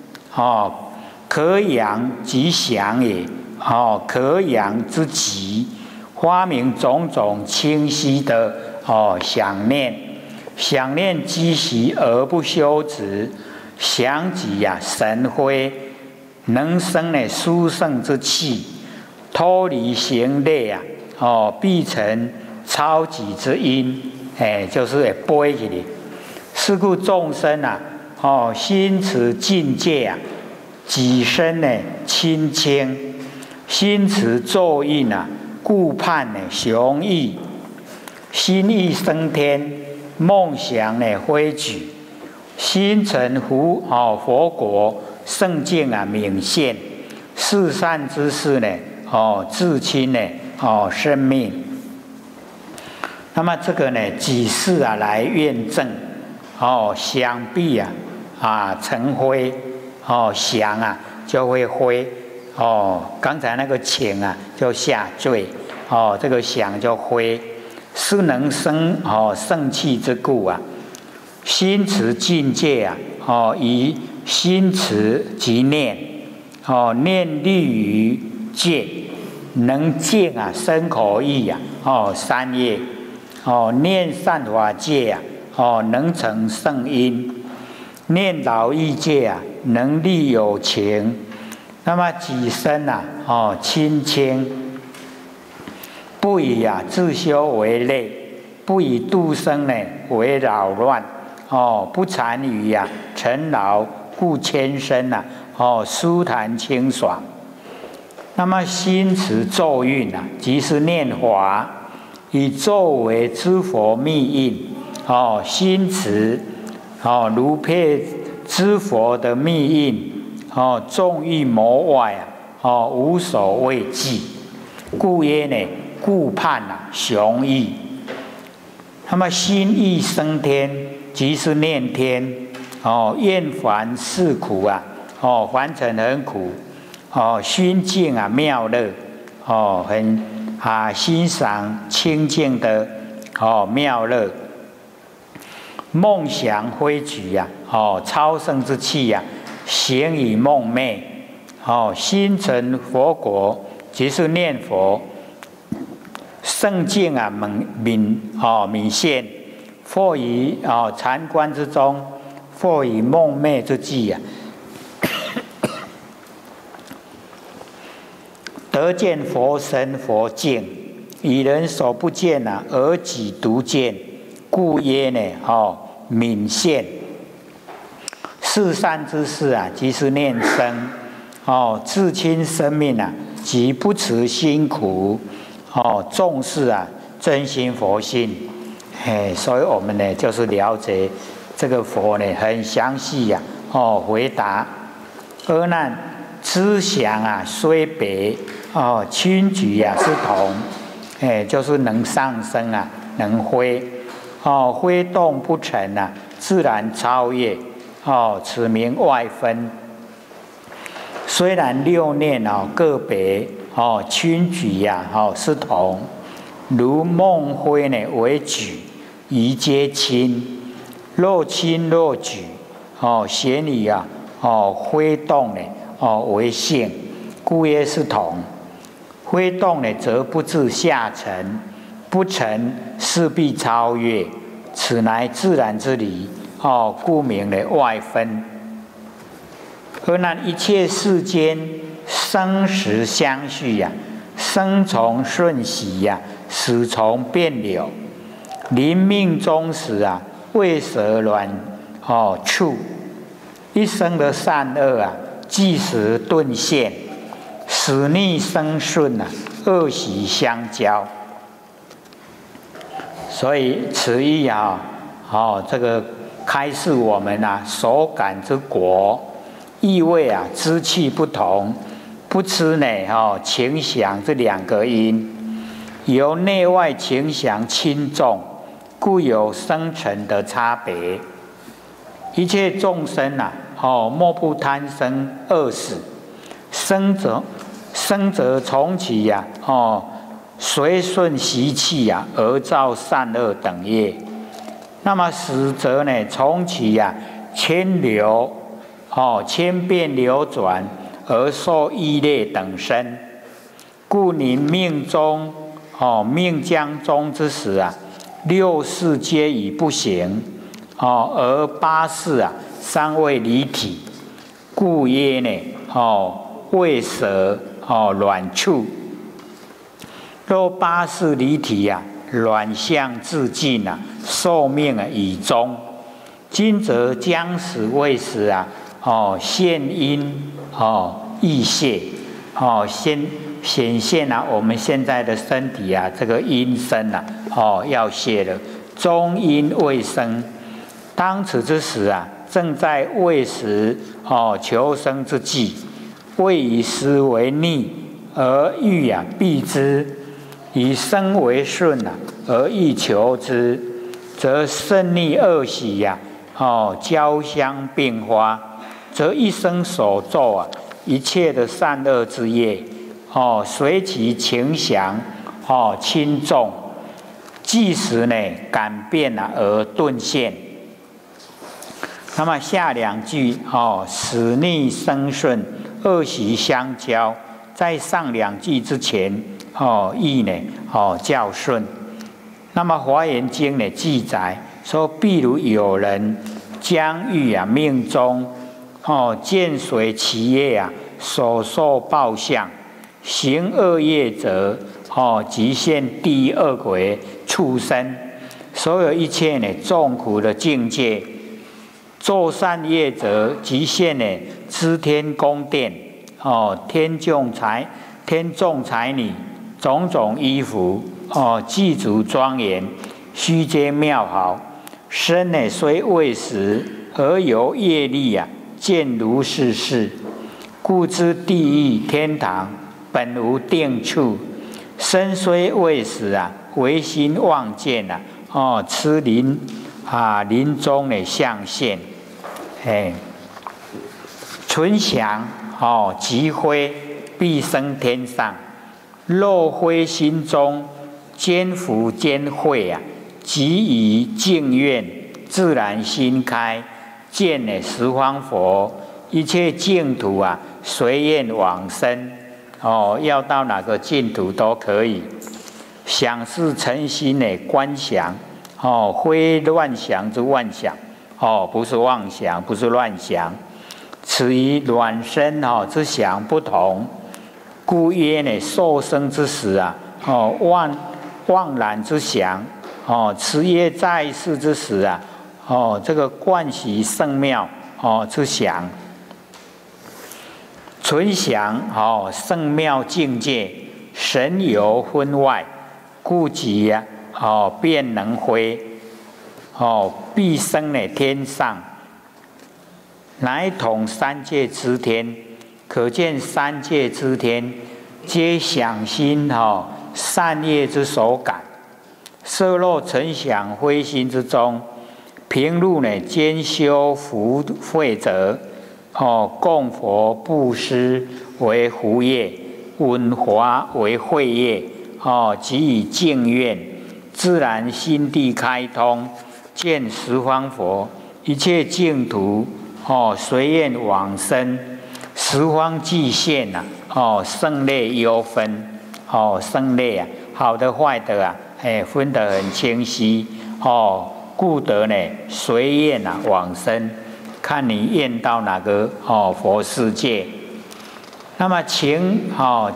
可仰即想也，可仰之极，发明种种清晰的想念，想念积习而不休止，想即神辉，能生呢殊胜之气，脱离行类必成超级之因，就是会飞起来。是故众生心持境界己身呢清清，心持咒印故盼呢雄毅，心意升天，梦想呢挥举，心成佛国圣境明现，世善之事呢至亲呢生命。那么这个呢几世来验证，想必成灰，想就会灰，刚才那个请就下坠，这个想就灰，是能生圣气之故心持境界以心持即念，念立于戒，能见身口意三业，念善法界能成圣因，念劳逸界能立有情。那么己身清清，不以自修为累，不以度生呢为扰乱，不残于尘劳，故谦身舒坦清爽。那么心持咒韵即是念法，以咒为知佛密印，心持如配知佛的密印，纵欲谋外无所畏惧，故曰呢故盼雄毅。那么心意升天，即是念天，厌烦世苦凡尘很苦，心境妙乐，很欣赏清净的妙乐。梦想挥举超胜之气行以梦寐，心成佛国，即是念佛，圣境明现，或于禅观之中，或于梦寐之际得见佛身佛境，以人所不见而己独见，故曰呢明现。世善之事即是念生，至亲生命即不辞辛苦，重视真心佛性。所以我们呢就是了解这个佛呢很详细回答。阿难，知想虽别，轻举是同，就是能上升能挥，挥动不成自然超越，此名外分。虽然六念个别，轻举是同，如梦挥呢为举，宜皆轻，若轻若举，显以挥动呢为性，故曰是同。挥动呢则不至下沉，不成势必超越，此乃自然之理，故名呢外分。阿难，一切世间生死相续生从瞬息死从变流，临命终时未舍卵处，一生的善恶即时顿现，死逆生顺恶习相交。所以此意这个开示我们所感之国，意味知气不同，不知呢情想这两个因，由内外情想轻重，故有生成的差别。一切众生莫不贪生恶死，生则从其呀，随顺习气呀，而造善恶等业。那么死则呢，从其呀千变流转，而受异类等身。故您命中，命将终之时啊，六事皆已不行，而八事啊尚未离体，故曰呢，未舍卵畜。若八事离体啊，卵相自尽啊，寿命啊已终。今则将死未死啊，现因易泄，先显现啊，我们现在的身体啊，这个阴身啊，要泄了。终阴未生，当此之时啊，正在为时求生之际，未以时为逆，而欲啊避之；以生为顺啊，而欲求之，则胜逆恶喜呀，交相并发，则一生所做啊一切的善恶之业，随其情祥，轻重，即时呢改变啊而顿现。那么下两句使逆生顺，恶习相交，在上两句之前意呢较顺。那么华严经呢记载说，譬如有人将欲啊命中见随其业啊所受报相，行恶业则即现地狱恶鬼畜生，所有一切呢众苦的境界。做善业则即现呢知天宫殿，天众才女，种种衣服，祭祖庄严，须皆妙好。身呢虽未死，而由业力啊见如是事，故知地狱天堂本无定处。身虽未死啊，唯心妄见啊，痴临中的象现，存想即灰，必生天上。若灰心中，兼福兼慧啊，即以净愿，自然心开，见十方佛，一切净土啊，随愿往生。要到哪个净土都可以。想是诚心的观想，非乱想之妄想，不是妄想，不是乱想。此与卵生之想不同，故曰呢受生之时啊，妄然之想，此曰在世之时啊，这个观喜圣妙之想。存想圣妙境界，神游分外，故即便能回，必生天上，乃统三界之天。可见三界之天，皆想心善业之所感。色若成想灰心之中，平入兼修福慧者，供佛布施为福业，闻华为慧业，即以净愿，自然心地开通，见十方佛，一切净土，随愿往生。十方际现胜劣优分，胜劣啊，好的坏的啊，分得很清晰，故得随愿往生。看你愿到哪个佛世界。那么情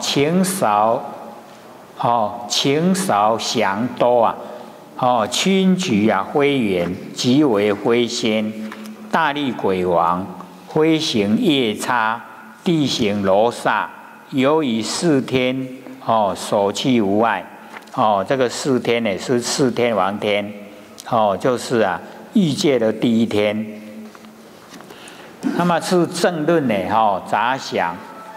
少祥多啊，轻举辉远，即为辉仙。大力鬼王，飞行夜叉，地行罗刹，由于四天所去无碍。这个四天呢是四天王天，就是欲界的第一天。那么是正论呢杂想，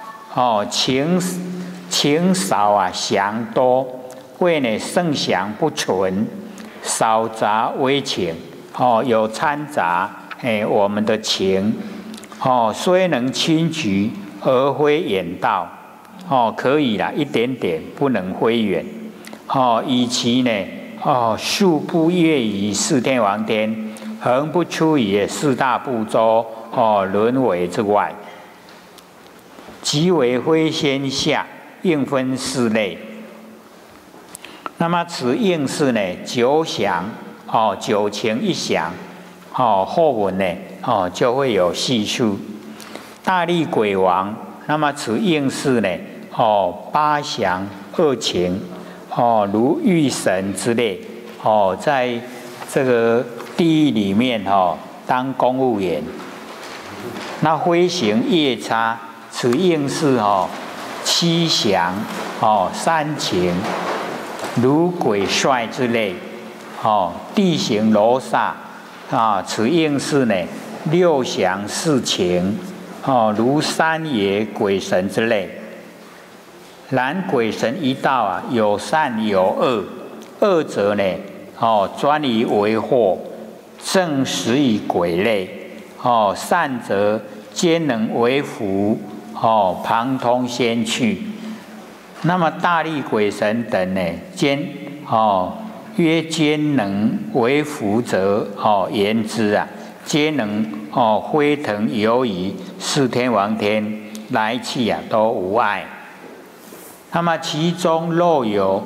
情少祥多，谓圣祥不纯，少杂为情，有掺杂我们的情， 虽能轻举而非远道，可以啦，一点点，不能非远。以其呢，速不越于四天王天，横不出于四大部洲，轮回之外。即为非先下，应分四类。那么此应是呢，九想，九情一想，后文呢，就会有细数。大力鬼王，那么此应是呢，八想二情，如御神之类，在这个地狱里面当公务员。那飞行夜叉。此应是七祥三情，如鬼帅之类，地形罗刹此应是呢六祥四情，如山野鬼神之类。然鬼神一道有善有恶，恶者呢专以为祸，正实以鬼类，善则兼能为福。旁通仙趣。那么大力鬼神等呢，曰兼能为福者，言之皆能飞腾游于四天王天，来去都无碍。那么其中若有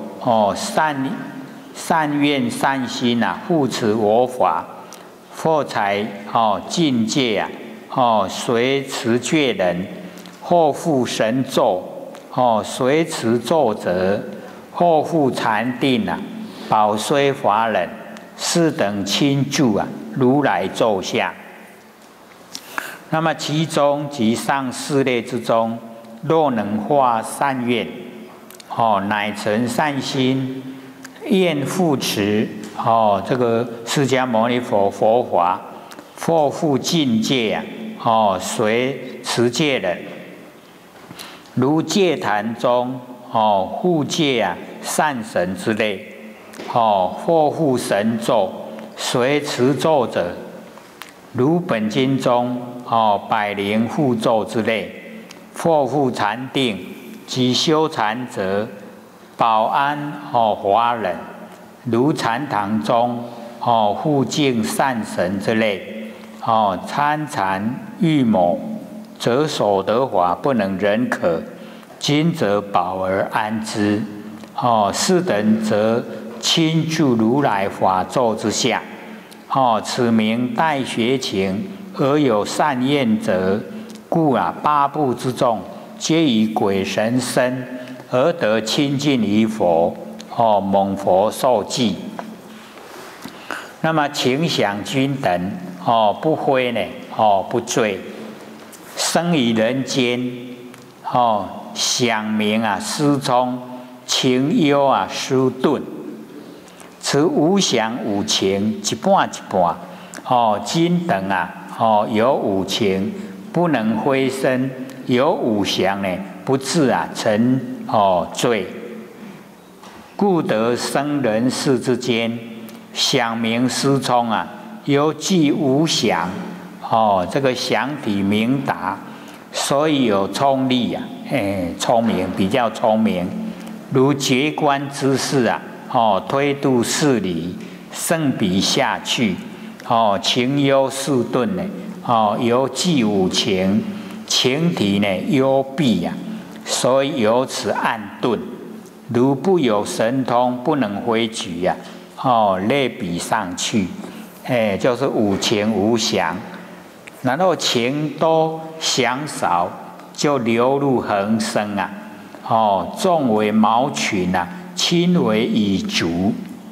善愿善心护持我法，或才境界随持觉人。或复神咒，随持咒者，或复禅定保虽法忍，是等亲助如来咒下。那么其中及上四类之中，若能化善愿，乃成善心，愿复持这个释迦牟尼佛佛法，或复境界随持戒人。如戒坛中，护戒善神之类，或护神咒，随持咒者，如本经中，百灵护咒之类，或护禅定及修禅者，保安华人，如禅堂中，护敬善神之类，参禅欲谋。则所得法不能忍可，今则保而安之。是等则亲助如来法咒之下。此名待学情而有善愿者，故八部之众皆以鬼神身而得亲近于佛，蒙佛受记。那么请想君等，不非呢，不罪。生于人间，想名思聪，情忧疏钝。此五想五情，一半一半。今等有五情，不能飞升；有五想呢，不自成罪。故得生人世之间，想名思聪犹具五想。这个想体明达，所以有聪力聪明，比较聪明。如觉观之事推度事理，胜比下去。情忧事钝呢，犹具五情，情体呢幽闭所以由此暗钝。如不有神通，不能挥举类比上去，就是五情无想。然后情多想少，就流入恒生重为毛群轻为蚁足，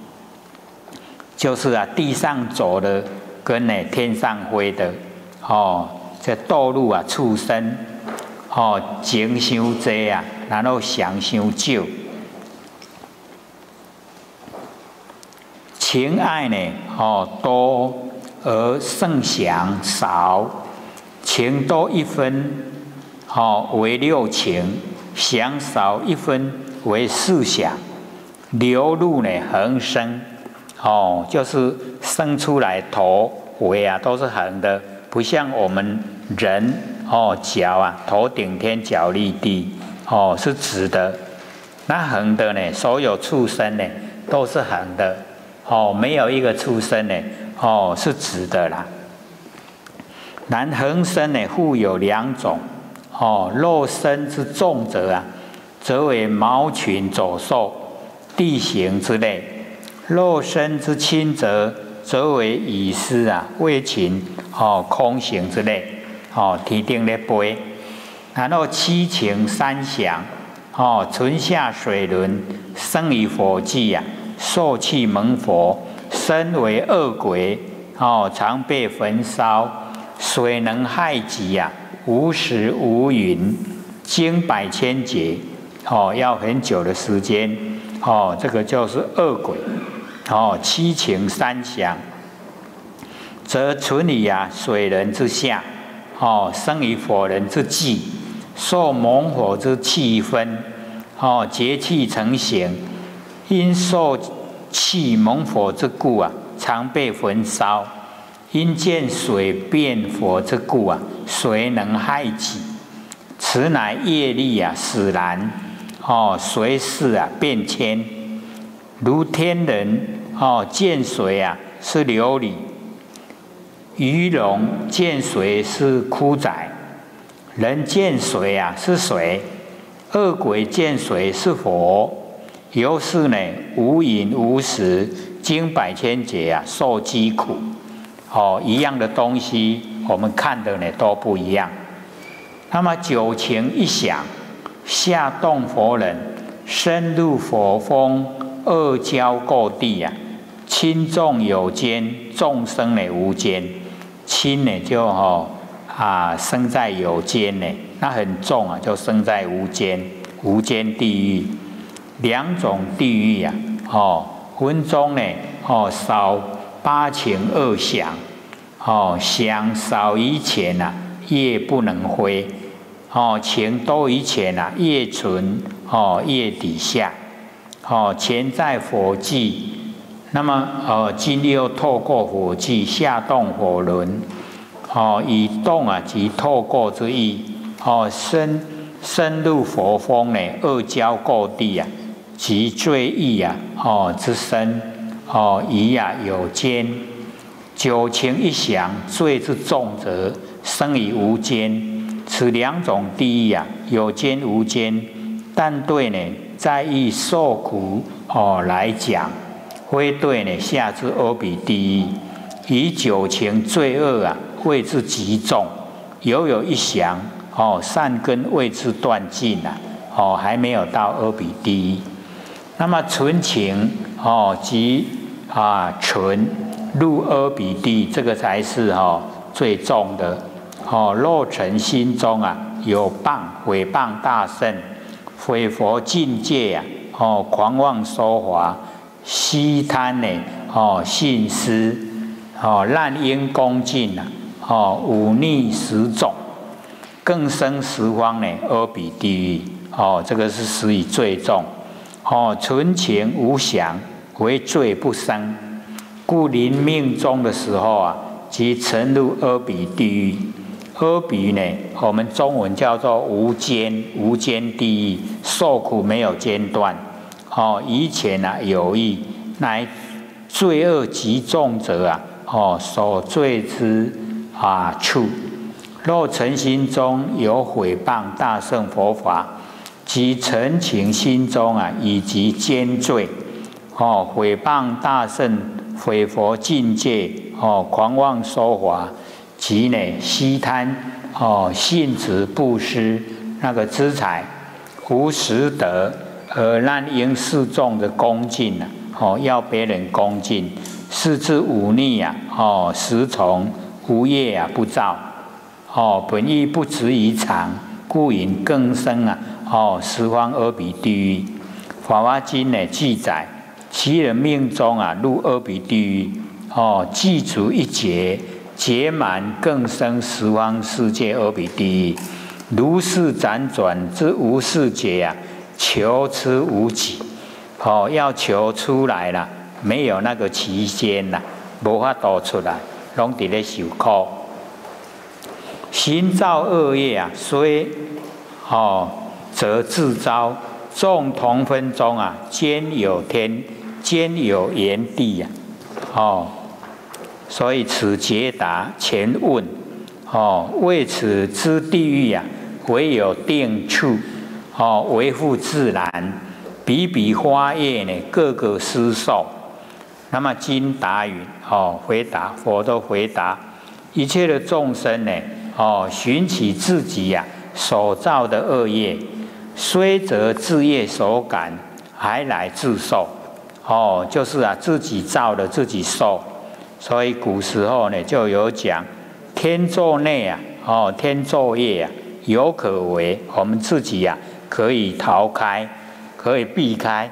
就是地上走的跟天上飞的这堕入畜生情伤多然后想伤少。情爱呢多而胜想少，情多一分为六情，想少一分为四想，流入恒生就是生出来头尾都是横的， 不像我们人脚啊头顶天脚立地是直的，那横的呢，所有畜生呢都是横的没有一个畜生呢是直的啦。然横身呢复有两种肉身之重者啊，则为毛群走兽、地形之类；肉身之轻则为蚁狮啊、卫禽空行之类提定咧飞。然后七情三想存下水轮，生于火际啊，受气蒙佛，身为恶鬼常被焚烧。水能害己啊，无时无云，经百千劫要很久的时间这个就是恶鬼七情三想，则存于水人之下生于火人之际，受猛火之气氛节气成形，因受气猛火之故啊，常被焚烧。因见水变火之故啊，水能害己，此乃业力使然随事变迁。如天人见水是琉璃，鱼龙见水是枯仔，人见水是水，恶鬼见水是火。由是呢，无饮无食，经百千劫受饥苦。一样的东西，我们看的呢都不一样。那么九情一想，下动佛人，深入佛风，恶交垢地轻重有间，众生呢无间。轻呢就生在有间呢，那很重就生在无间，无间地狱。两种地狱分中呢少八情二想想少于钱业不能挥情多于钱业存业底下钱在火际，那么今又透过火际下动火轮以动即透过之意深入佛风呢，恶交垢地即罪意之身以有间。九情一想，罪之重者，生于无间。此两种地狱有间无间，但对呢在意受苦来讲，非对呢下至阿鼻地狱。以九情罪恶谓之极重，有一想善根谓之断尽还没有到阿鼻地狱。那么纯情即纯入阿鼻地，这个才是最重的若尘心中有毁谤大圣，毁佛境界狂妄说华，悉贪呢信施滥因恭敬忤逆十种，更生十方呢阿鼻地狱这个是实以最重纯情无想，为罪不生。故临命终的时候即沉入阿鼻地狱。阿鼻呢，我们中文叫做无间，无间地狱，受苦没有间断以前有意，乃罪恶极重者所罪之处。若诚心中有毁谤大乘佛法，及陈情心中以及奸罪毁谤大乘毁佛境界狂妄说华，及呢悉贪信执布施那个资财，无实德而滥应示众的恭敬要别人恭敬，是之忤逆实从无业不造本意不执于常，故引更生十方阿鼻地狱。法华经呢记载，其人命中入阿鼻地狱具足一劫，劫满更生十方世界阿鼻地狱。如是辗转之无世劫求之无己要求出来了，没有那个期间无法度出来，拢伫咧受苦。 行造恶业啊，虽则自招。众同分中啊，兼有天，兼有炎帝啊。所以此解答前问为此之地狱啊，唯有定处维护自然，比比花叶呢，各个施受。那么经答云回答佛都回答，一切的众生呢寻起自己所造的恶业，虽则自业所感，还来自受就是自己造的自己受。所以古时候呢就有讲，天作内天作业有可为，我们自己可以逃开，可以避开。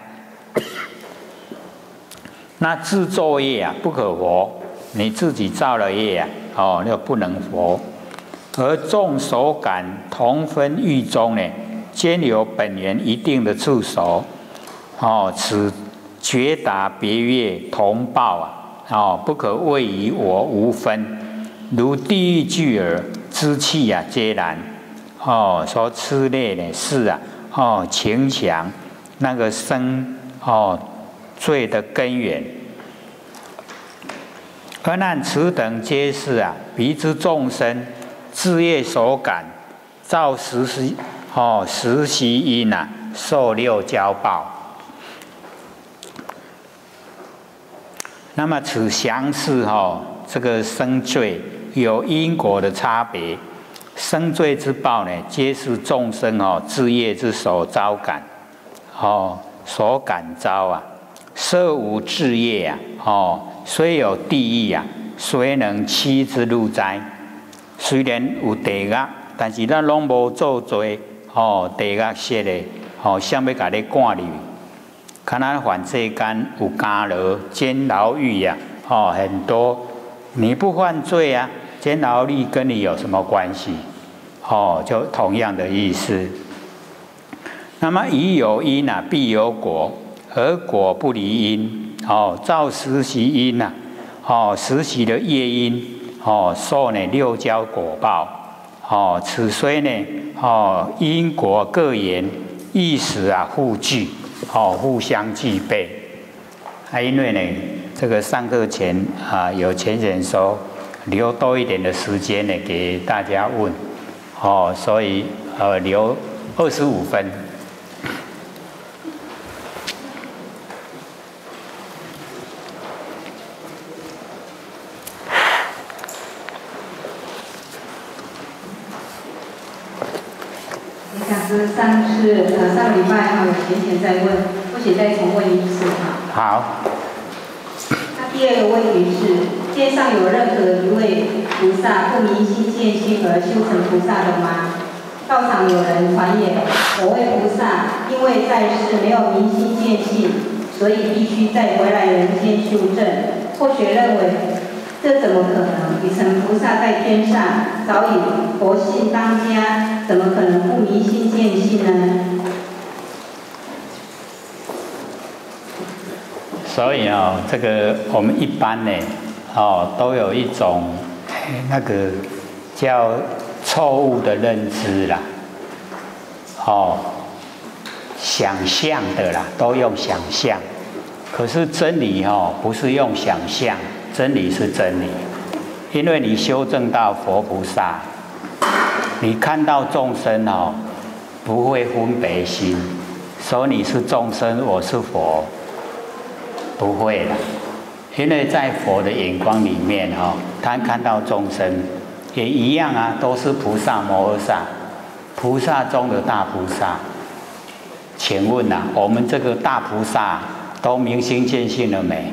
那自作业不可活，你自己造了业就不能活。而众所感同分狱中呢，兼有本源一定的处所此觉达别业同报不可谓于我无分，如地狱巨耳之气皆然说此类呢是情强那个生罪的根源。而难此等皆是彼之众生自业所感，造实习因受六交报。那么此详是这个生罪有因果的差别。生罪之报呢，皆是众生自业之所招感所感召设无自业虽有地狱虽能欺之入灾。虽然有地狱，但是咱拢无做罪地狱色的谁要甲你赶入？看咱凡世间有监牢、监牢狱很多。你不犯罪监牢狱跟你有什么关系？就同样的意思。那么以有因必有果，而果不离因造实习因实习的业因受六交果报此虽呢因果各言，意识互具互相具备因为呢这个上课前有前人说留多一点的时间呢给大家问所以留25分。 上个礼拜有浅在问，或许再重问一次好。 那第二个问题是：界上有任何一位菩萨不明心见性而修成菩萨的吗？道场有人传言，某位菩萨因为在世没有明心见性，所以必须再回来人间修正。或许认为这怎么可能？已成菩萨在天上，早已佛性当家，怎么可能不明心见性呢？ 所以这个我们一般呢都有一种那个叫错误的认知啦想象的啦，都用想象。可是真理不是用想象，真理是真理。因为你修正到佛菩萨，你看到众生不会分别心，说你是众生，我是佛，不会的。因为在佛的眼光里面他看到众生也一样都是菩萨摩诃萨，菩萨中的大菩萨。请问我们这个大菩萨都明心见性了没？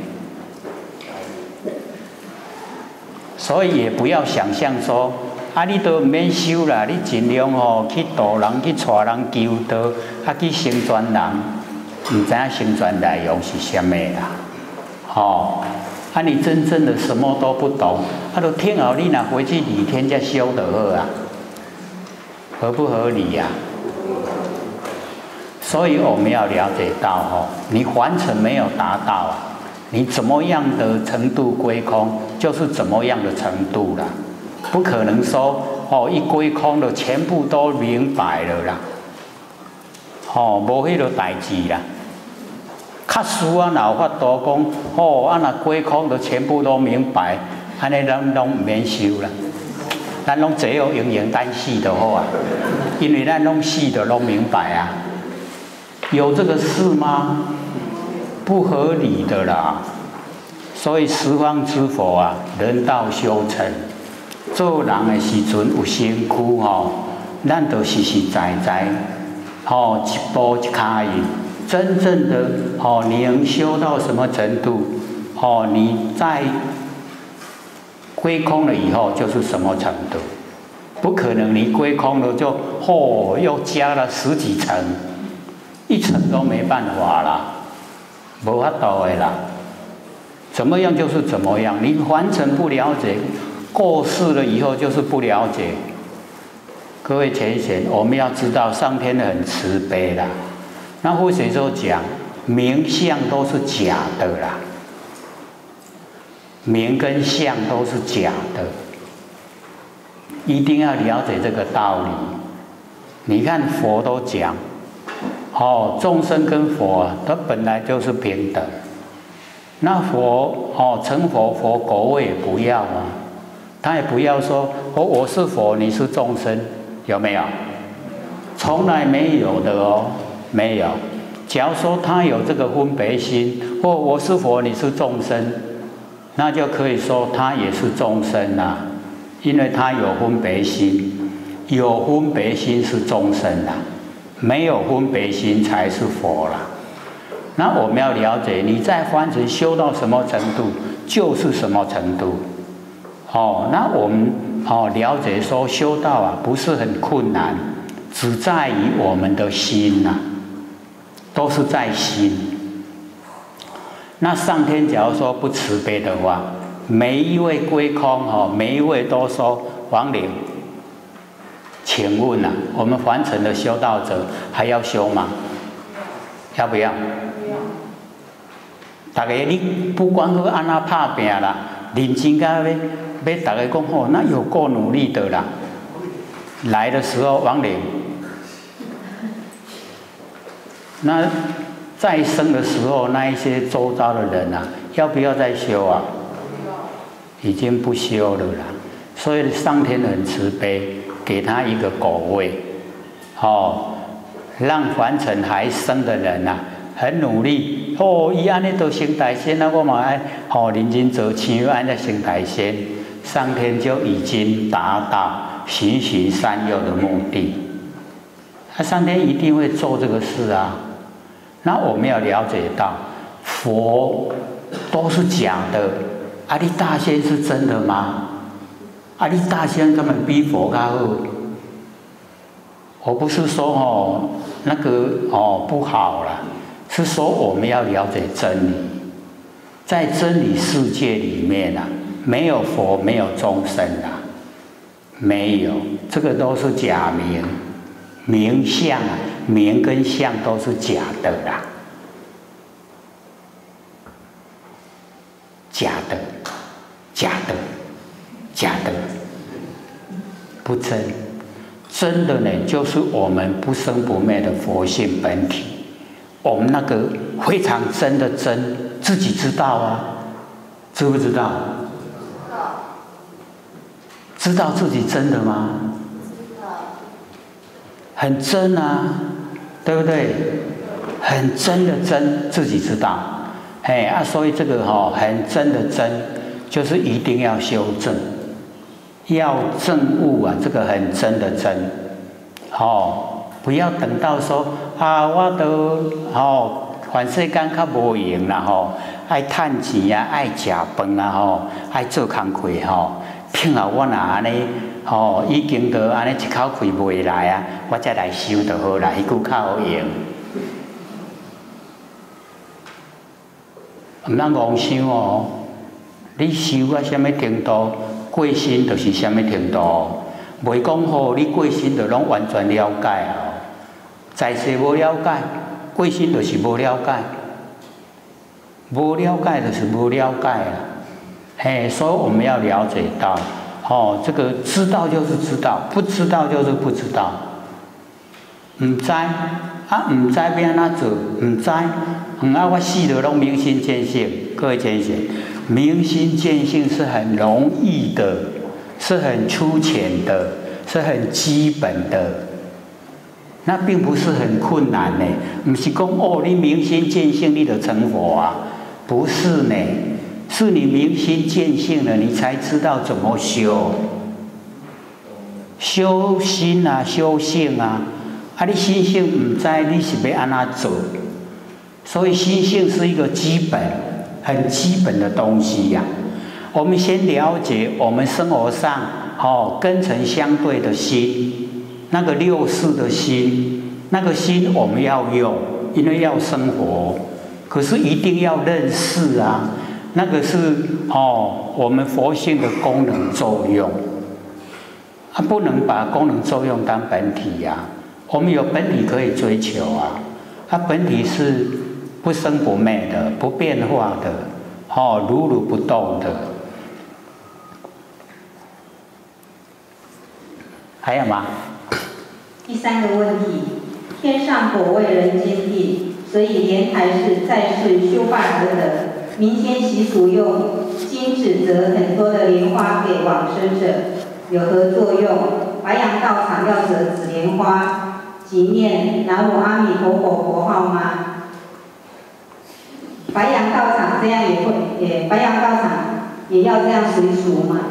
所以也不要想象说你都唔免修啦，你尽量去度人，去带人求道，去成全人，唔知影成全内容是什么啦？你真正的什么都不懂，都听后你若回去2天才修就好合不合理所以我们要了解到你凡尘没有达到你怎么样的程度归空，就是怎么样的程度啦。 不可能说哦一归空了全部都明白了啦，哦无迄个代志啦。较输啊，哪有法度讲哦啊那归空就全部都明白，安尼咱拢唔免修啦，咱拢只有永远单死就好啊，因为咱拢死的拢明白啊，有这个事吗？不合理的啦。所以十方之佛啊，人道修成，做人的时阵有身躯吼，咱就实实在在，吼一步一脚印，真正的吼，你能修到什么程度？吼，你在归空了以后就是什么程度？不可能你归空了就吼又加了10几层，1层都没办法啦，无法度的啦。怎么样就是怎么样，你完全不了解，过世了以后就是不了解。各位浅显，我们要知道上天很慈悲啦。那或许就讲，名相都是假的啦，名跟相都是假的，一定要了解这个道理。你看佛都讲，哦，众生跟佛啊，它本来就是平等。那佛哦，成佛佛果位也不要啊，他也不要说我是佛，你是众生，有没有？从来没有的哦，没有。假如说他有这个分别心，或我是佛，你是众生，那就可以说他也是众生啦，因为他有分别心，有分别心是众生啦，没有分别心才是佛啦。那我们要了解，你在凡尘修到什么程度，就是什么程度。哦，那我们哦了解说修道啊，不是很困难，只在于我们的心呐，都是在心。那上天假如说不慈悲的话，每一位归空哦，每一位都说亡灵，请问啊，我们凡尘的修道者还要修吗？要不要？大家你不管去安那拍拼啦，认真到要大家讲吼，那有够努力的啦。来的时候亡灵，那再生的时候，那一些周遭的人啊，要不要再修啊？已经不修了啦。所以上天很慈悲，给他一个果位，哦，让凡尘还生的人啊。很努力哦，伊安尼都成大仙啊，我嘛爱吼认真做青安尼成大仙，上天就已经达到循循善诱的目的。上天一定会做这个事啊。那我们要了解到，佛都是假的，阿里大仙是真的吗？阿里大仙根本比佛较好。我不是说哦那个哦不好啦。是说我们要了解真理，在真理世界里面啊，没有佛，没有众生啊，没有，这个都是假名，名相啊，名跟相都是假的啦，假的，假的，假的，不真，真的呢，就是我们不生不灭的佛性本体。我们那个非常真的真，自己知道啊，知不知道？知道自己真的吗？很真啊，对不对？很真的真，自己知道。哎啊，所以这个很真的真，就是一定要修正，要证悟啊，这个很真的真，不要等到说啊，我都凡世间较无用啦爱趁钱啊，爱食饭啊爱做工课骗啊我若安尼已经都安尼一口气袂来啊，我才来修就好啦，迄句较好用。毋通妄想哦，你修到什么程度，过身就是什么程度，袂讲你过身就拢完全了解啊。在世无了解，过身就是无了解，无了解就是无了解啊。所以我们要了解到， 这个知道就是知道，不知道就是不知道。唔知唔知要安怎做，唔知我死了拢明心见性。各位见性，明心见性是很容易的，是很粗浅的，是很基本的。那并不是很困难呢，不是讲你明心见性你就成佛啊，不是呢，是你明心见性了，你才知道怎么修，修心啊，修性啊，你心性唔知你是要安怎做，所以心性是一个基本、很基本的东西呀。我们先了解我们生活上根尘相对的心。那个六识的心，那个心我们要用，因为要生活。可是一定要认识啊，那个是我们佛性的功能作用，不能把功能作用当本体呀。我们有本体可以追求啊，本体是不生不灭的，不变化的，如如不动的。还有吗？ 第三个问题，天上果位人间地，所以莲台是在世修法而得。民间习俗用金纸折很多的莲花给往生者，有何作用？白杨道场要折紫莲花，即念南无阿弥陀佛佛号吗？白杨道场这样白杨道场也要这样随俗吗？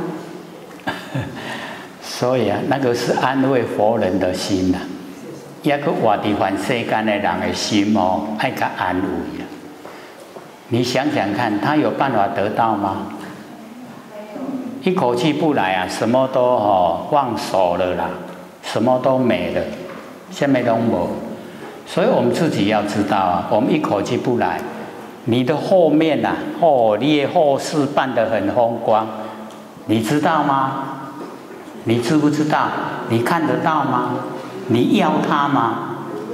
所以那个是安慰佛人的心也去活伫凡世间的人的心爱甲安慰啊。你想想看，他有办法得到吗？一口气不来什么都忘手了啦，什么都没了，什么都没。所以我们自己要知道我们一口气不来，你的后面你的后事办得很风光，你知道吗？你知不知道？你看得到吗？你要它吗？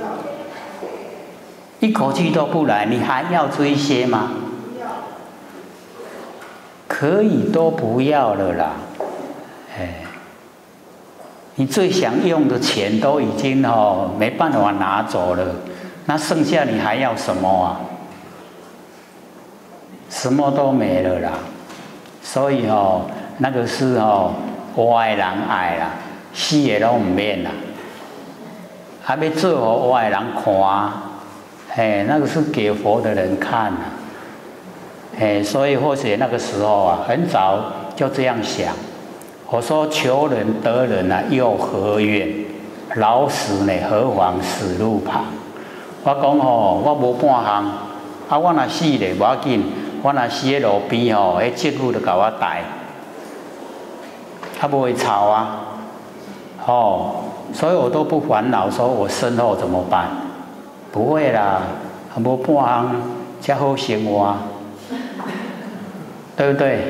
一口气都不来，你还要追些吗？可以都不要了啦。你最想用的钱都已经没办法拿走了，那剩下你还要什么啊？什么都没了啦。所以那个是活的人爱啦，死的都唔免啦。还要做给活的人看，那个是给活的人看所以或许那个时候很早就这样想。我说求人得人又何怨？老死呢，何妨死路旁？我讲我无半项，我若死咧无要紧，我若死喺路边迄职务就甲我带。他不会吵所以我都不烦恼，说我身后怎么办？不会啦，无半项才好生活，对不对？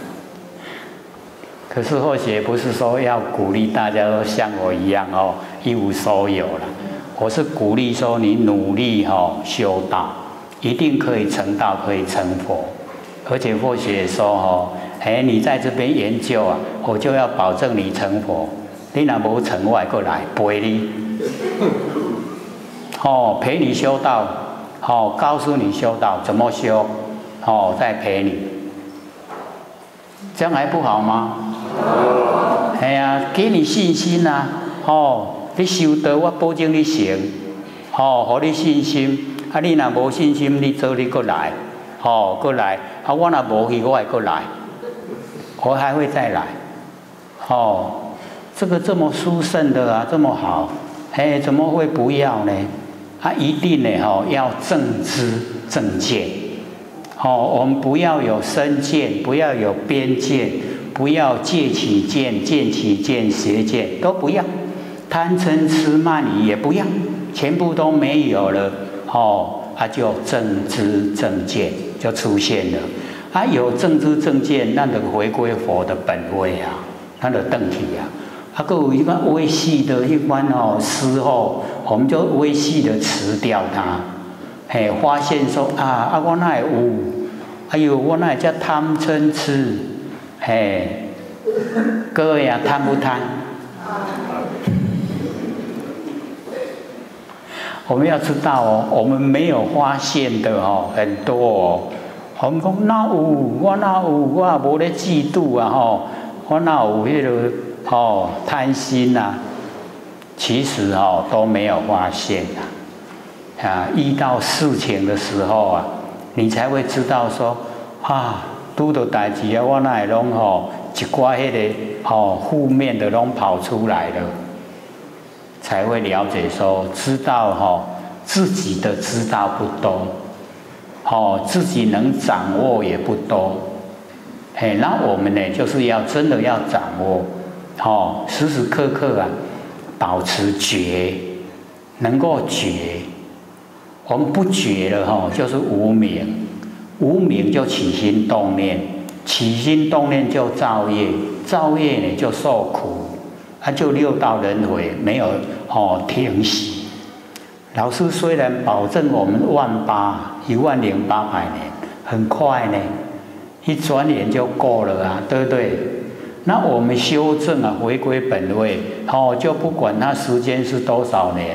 可是或许不是说要鼓励大家都像我一样一无所有了，我是鼓励说你努力修道，一定可以成道，可以成佛，而且或许说你在这边研究我就要保证你成佛。你若无成，我会过来陪你，陪你修道，告诉你修道怎么修，再陪你，这样还不好吗？给你信心你修道，我保证你成，给你信心。你若无信心，你做你过来，过来，我若无去，我会过来。我还会再来，这个这么殊胜的这么好，怎么会不要呢？一定呢要正知正见，我们不要有身见，不要有边见，不要戒起见、见起见、邪见都不要，贪嗔痴慢疑也不要，全部都没有了，就正知正见就出现了。有正知正见，那就回归佛的本位那就回去还有一般微细的一般时候，我们就微细的辞掉它，发现说我哪会有，我哪会这贪嗔痴， 各位啊，贪不贪？我们要知道哦，我们没有发现的哦，很多哦。我们讲哪有，我哪有，我也无咧嫉妒啊吼，我哪有迄个贪心啊？其实都没有发现啊。遇到事情的时候啊，你才会知道说拄到代志啊，我哪会拢一寡迄个负面的拢跑出来了。才会了解说，知道自己的知道不多，自己能掌握也不多，那我们呢，就是要真的要掌握，时时刻刻啊，保持觉，能够觉。我们不觉了就是无明，无明就起心动念，起心动念就造业，造业呢就受苦。就六道轮回没有停息。老师虽然保证我们18000年，很快呢，一转眼就过了啊，对不对？那我们修正啊，回归本位，就不管它时间是多少年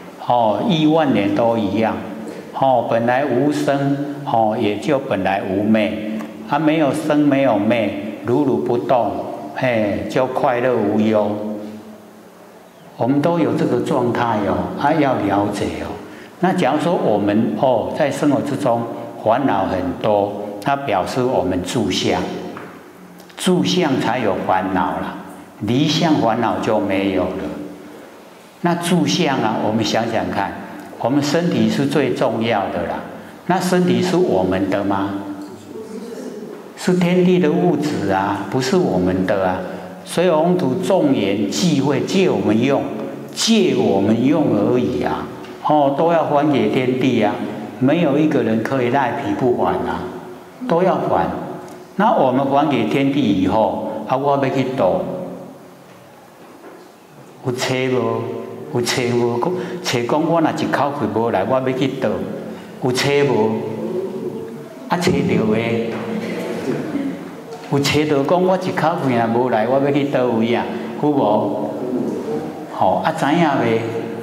，10000年都一样。本来无生，也就本来无昧，没有生没有昧，如如不动，就快乐无忧。我们都有这个状态要了解那假如说我们在生活之中烦恼很多，那表示我们住相，住相才有烦恼啦，离相烦恼就没有了。那住相啊，我们想想看，我们身体是最重要的啦。那身体是我们的吗？是天地的物质啊，不是我们的啊。所以宏图众缘忌讳借我们用，借我们用而已啊！都要还给天地啊！没有一个人可以赖皮不还啊，都要还。那我们还给天地以后，我要去倒，有车无？有车无？车讲我若一口气无来，我要去倒，有车无？车到的。有找到讲我一口气若无来，我要去倒位啊？有无？知影未？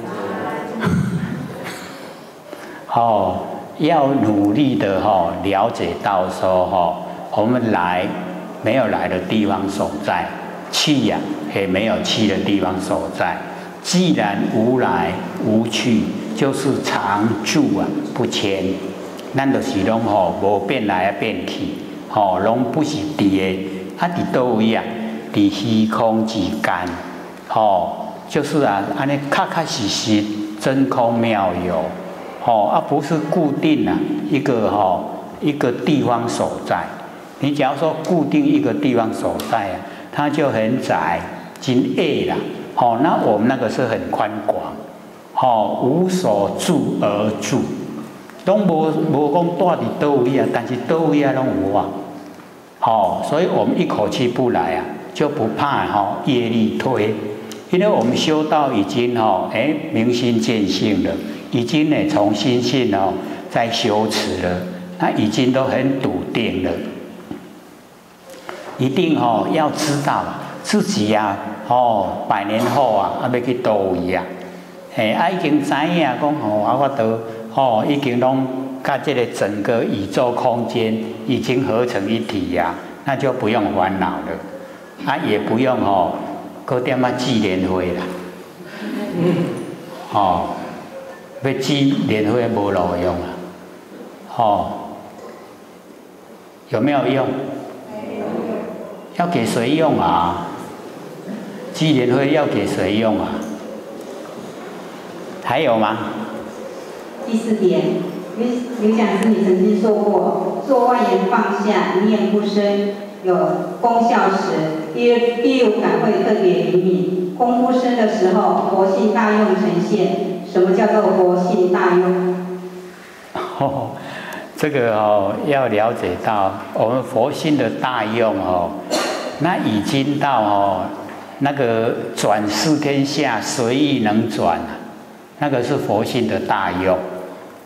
要努力的了解到说我们没有来的地方所在，去呀也没有去的地方所在。既然无来无去，就是常住不迁。咱就是拢无变来变去。拢不是伫个，伫倒位啊？伫虚空之间，就是安尼确确实实真空妙有，不是固定一个地方所在。你假如说固定一个地方所在它就很窄，真矮啦。那我们那个是很宽广，无所住而住。拢无讲住伫倒位但是倒位拢有所以我们一口气不来就不怕业力推，因为我们修道已经明心见性了，已经呢从心性在修持了，那已经都很笃定了，一定要知道自己100年后要去倒位已经知影讲我都已经拢甲这个整个宇宙空间已经合成一体那就不用烦恼了也不用搁点记年会啦要记年会无路用有没有用？要给谁用记年会要给谁用还有吗？ 第4点，刘讲师你曾经说过，做外言放下，一念不生，有功效时，第六感会特别灵敏。功夫生的时候，佛性大用呈现。什么叫做佛性大用？ 这个要了解到，我们佛性的大用那已经到那个转世天下随意能转那个是佛性的大用。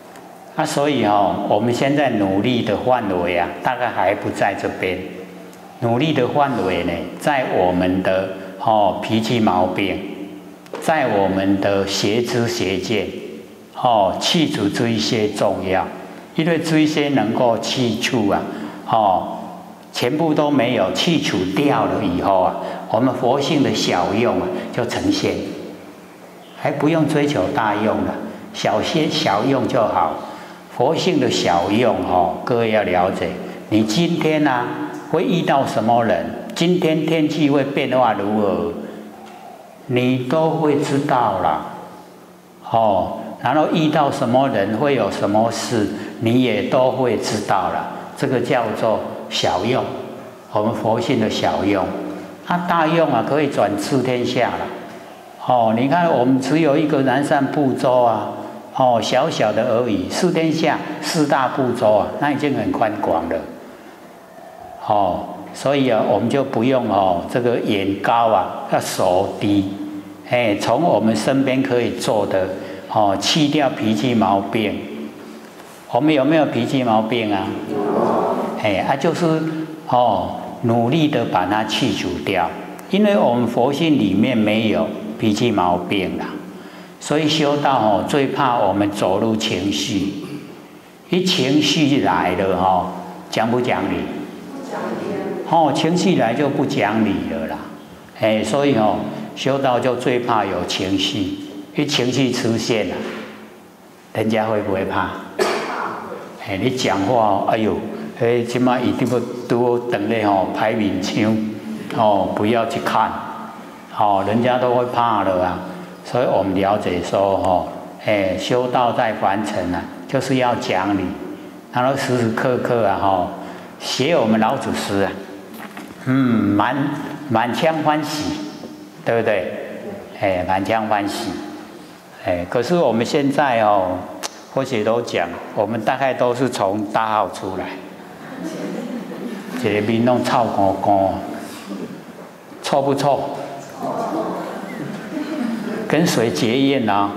所以我们现在努力的范围大概还不在这边努力的范围呢，在我们的脾气毛病，在我们的邪知邪见，去除这些重要，因为这些能够去除啊，全部都没有去除掉了以后啊，我们佛性的小用啊就呈现，还不用追求大用了，小用就好。佛性的小用各位要了解。你今天啊会遇到什么人？今天天气会变化如何？你都会知道啦。然后遇到什么人会有什么事，你也都会知道了。这个叫做小用，我们佛性的小用。大用啊，可以转治天下了。你看我们只有一个南赡部洲啊。小小的而已，治天下4大部洲啊，那已经很宽广了。所以啊，我们就不用这个眼高啊，要手低。从我们身边可以做的，去掉脾气毛病。我们有没有脾气毛病啊？就是努力的把它去除掉，因为我们佛性里面没有脾气毛病啦。所以修道最怕我们走入情绪，一情绪来了讲不讲理？不讲理。情绪来就不讲理了啦。所以修道就最怕有情绪，一情绪出现了，人家会不会怕？你讲话哎呦，起码一定要多等咧拍面枪，不要去看，人家都会怕了啊。所以我们了解说修道在凡尘啊，就是要讲理，然后时时刻刻啊学我们老祖师啊，满腔欢喜，对不对？满腔欢喜。可是我们现在或许都讲，我们大概都是从大号出来，这个面弄臭干干，臭不臭？跟谁结怨呢？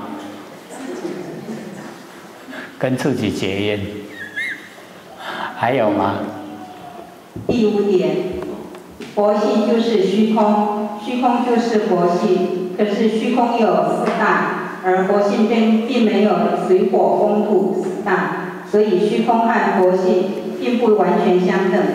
跟自己结怨。还有吗？ 第5点，佛性就是虚空，虚空就是佛性。可是虚空有4大，而佛性并没有水火风土4大，所以虚空和佛性并不完全相等。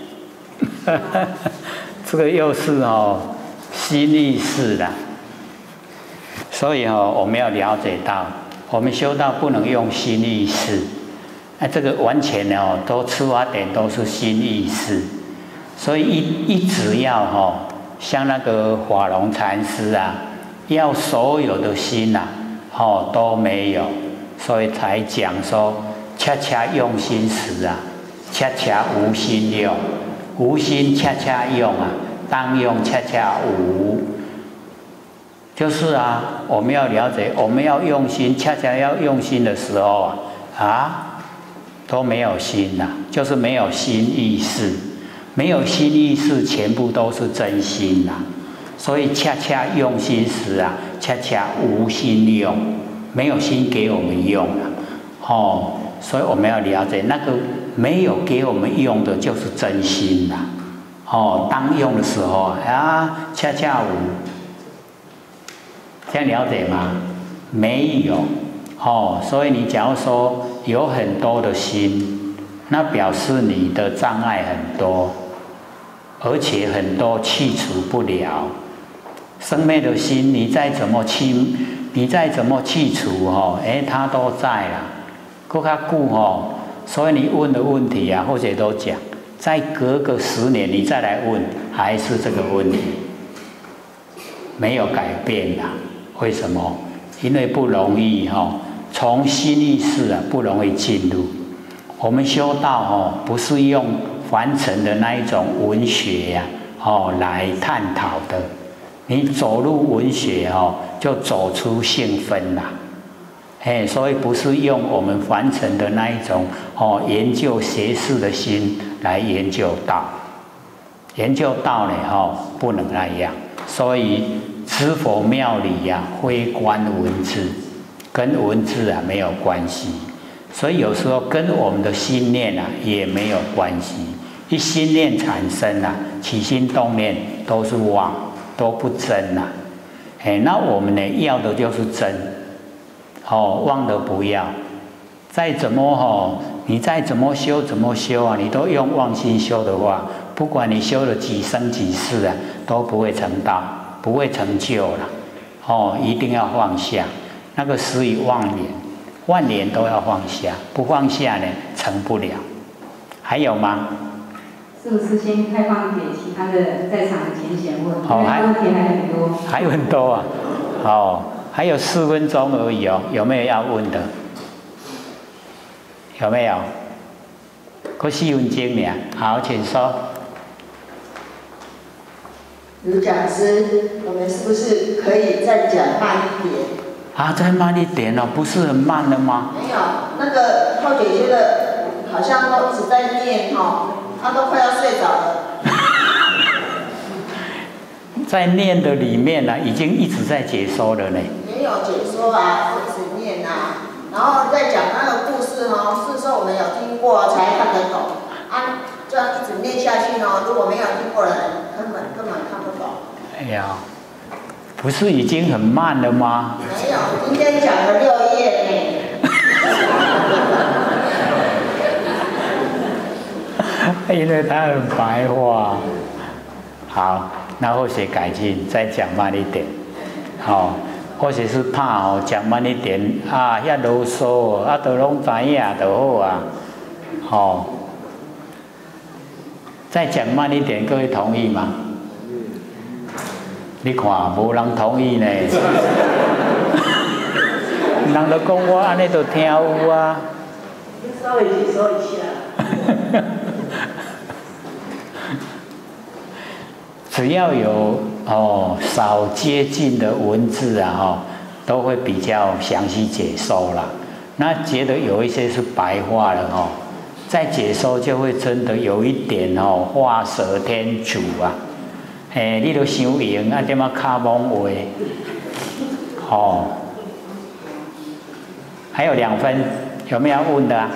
这个又是心意识啦。所以我们要了解到，我们修道不能用心意识，这个完全都出发点都是心意识，所以一直要像那个法融禅师啊，要所有的心都没有，所以才讲说，恰恰用心时啊，恰恰无心用，无心恰恰用啊，当用恰恰无。就是啊，我们要了解，我们要用心，恰恰要用心的时候都没有心呐，就是没有心意识，没有心意识，全部都是真心呐。所以恰恰用心时啊，恰恰无心用，没有心给我们用了。所以我们要了解，那个没有给我们用的，就是真心呐。当用的时候恰恰无。这样了解吗？没有，所以你假如说有很多的心，那表示你的障碍很多，而且很多去除不了。生灭的心，你再怎么去除它都在啦，更加固所以你问的问题啊，或者都讲，再隔个10年你再来问，还是这个问题，没有改变啦。为什么？因为不容易从心意识不容易进入。我们修道不是用凡尘的那一种文学来探讨的。你走入文学就走出性分啦。所以不是用我们凡尘的那一种研究学识的心来研究道。研究道呢不能那样。所以知佛妙理非观文字，跟文字没有关系。所以有时候跟我们的心念也没有关系。一心念产生起心动念都是妄，都不真呐。那我们呢要的就是真，妄的不要。再怎么你再怎么修啊，你都用妄心修的话，不管你修了几生几世啊，都不会成道，不会成就了。一定要放下，那个死于妄念，万年都要放下，不放下呢，成不了。还有吗？ 是不是先开放给其他的在场的前贤问？问题还很多。 还有很多啊。还有4分钟而已哦，有没有要问的？有没有？过4分钟呢？好，请说。 卢讲师，我们是不是可以再讲慢一点？ 再慢一点哦，不是很慢了吗？ 没有，那个后姐姐的好像都一直在念她都快要睡着了。 在念的里面呢，已经一直在解说了呢。 没有解说啊，一直念啊，然后再讲那个故事是说我们有听过才看得懂这样一直念下去如果没有听过的人，根本看不懂。 哎呀，不是已经很慢了吗？ 没有，今天讲了6页呢。 因为它很白话。好，那或许改进，再讲慢一点。或许是怕讲慢一点遐啰嗦都拢知影就好啊。再讲慢一点，各位同意吗？你看，无人同意呢。人就讲我安尼就听有啊。 稍微解说一下。 只要有少接近的文字都会比较详细解说啦。那觉得有一些是白话了再解说就会真的有一点画蛇添足啊。你都想用这么卡蒙话还有2分，有没有要问的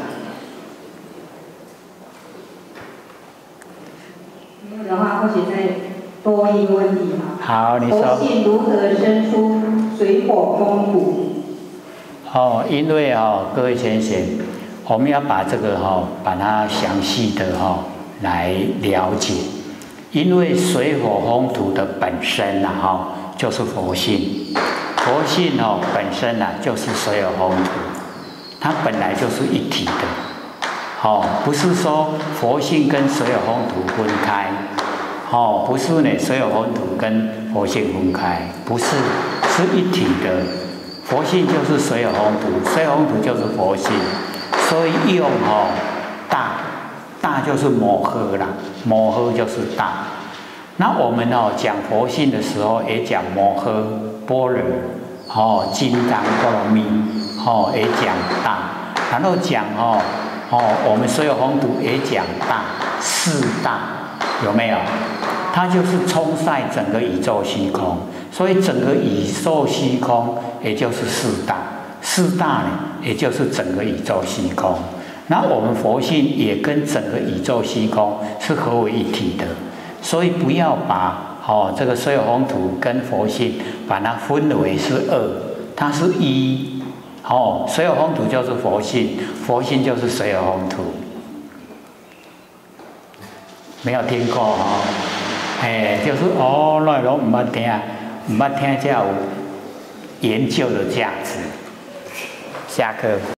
没有的话，或许再多问一个问题好，你说。 佛性如何生出水火风土？ 因为各位前贤，我们要把这个把它详细的来了解。因为水火风土的本身就是佛性，佛性本身就是水火风土，它本来就是一体的。不是说佛性跟水火风土分开。不是呢，水火风土跟佛性分开，不是，是一体的。佛性就是水火风土，水火风土就是佛性，所以用大就是摩诃啦，摩诃就是大。那我们讲佛性的时候，也讲摩诃、般若、金刚波罗蜜，也讲大，然后讲我们水火风土也讲大，四大有没有？它就是充塞整个宇宙虚空，所以整个宇宙虚空也就是四大，四大呢也就是整个宇宙虚空。那我们佛性也跟整个宇宙虚空是合为一体的，所以不要把这个水火风土跟佛性把它分为是2，它是一。水火风土就是佛性，佛性就是水火风土。没有听过就是内容唔捌听才有研究的价值。下课。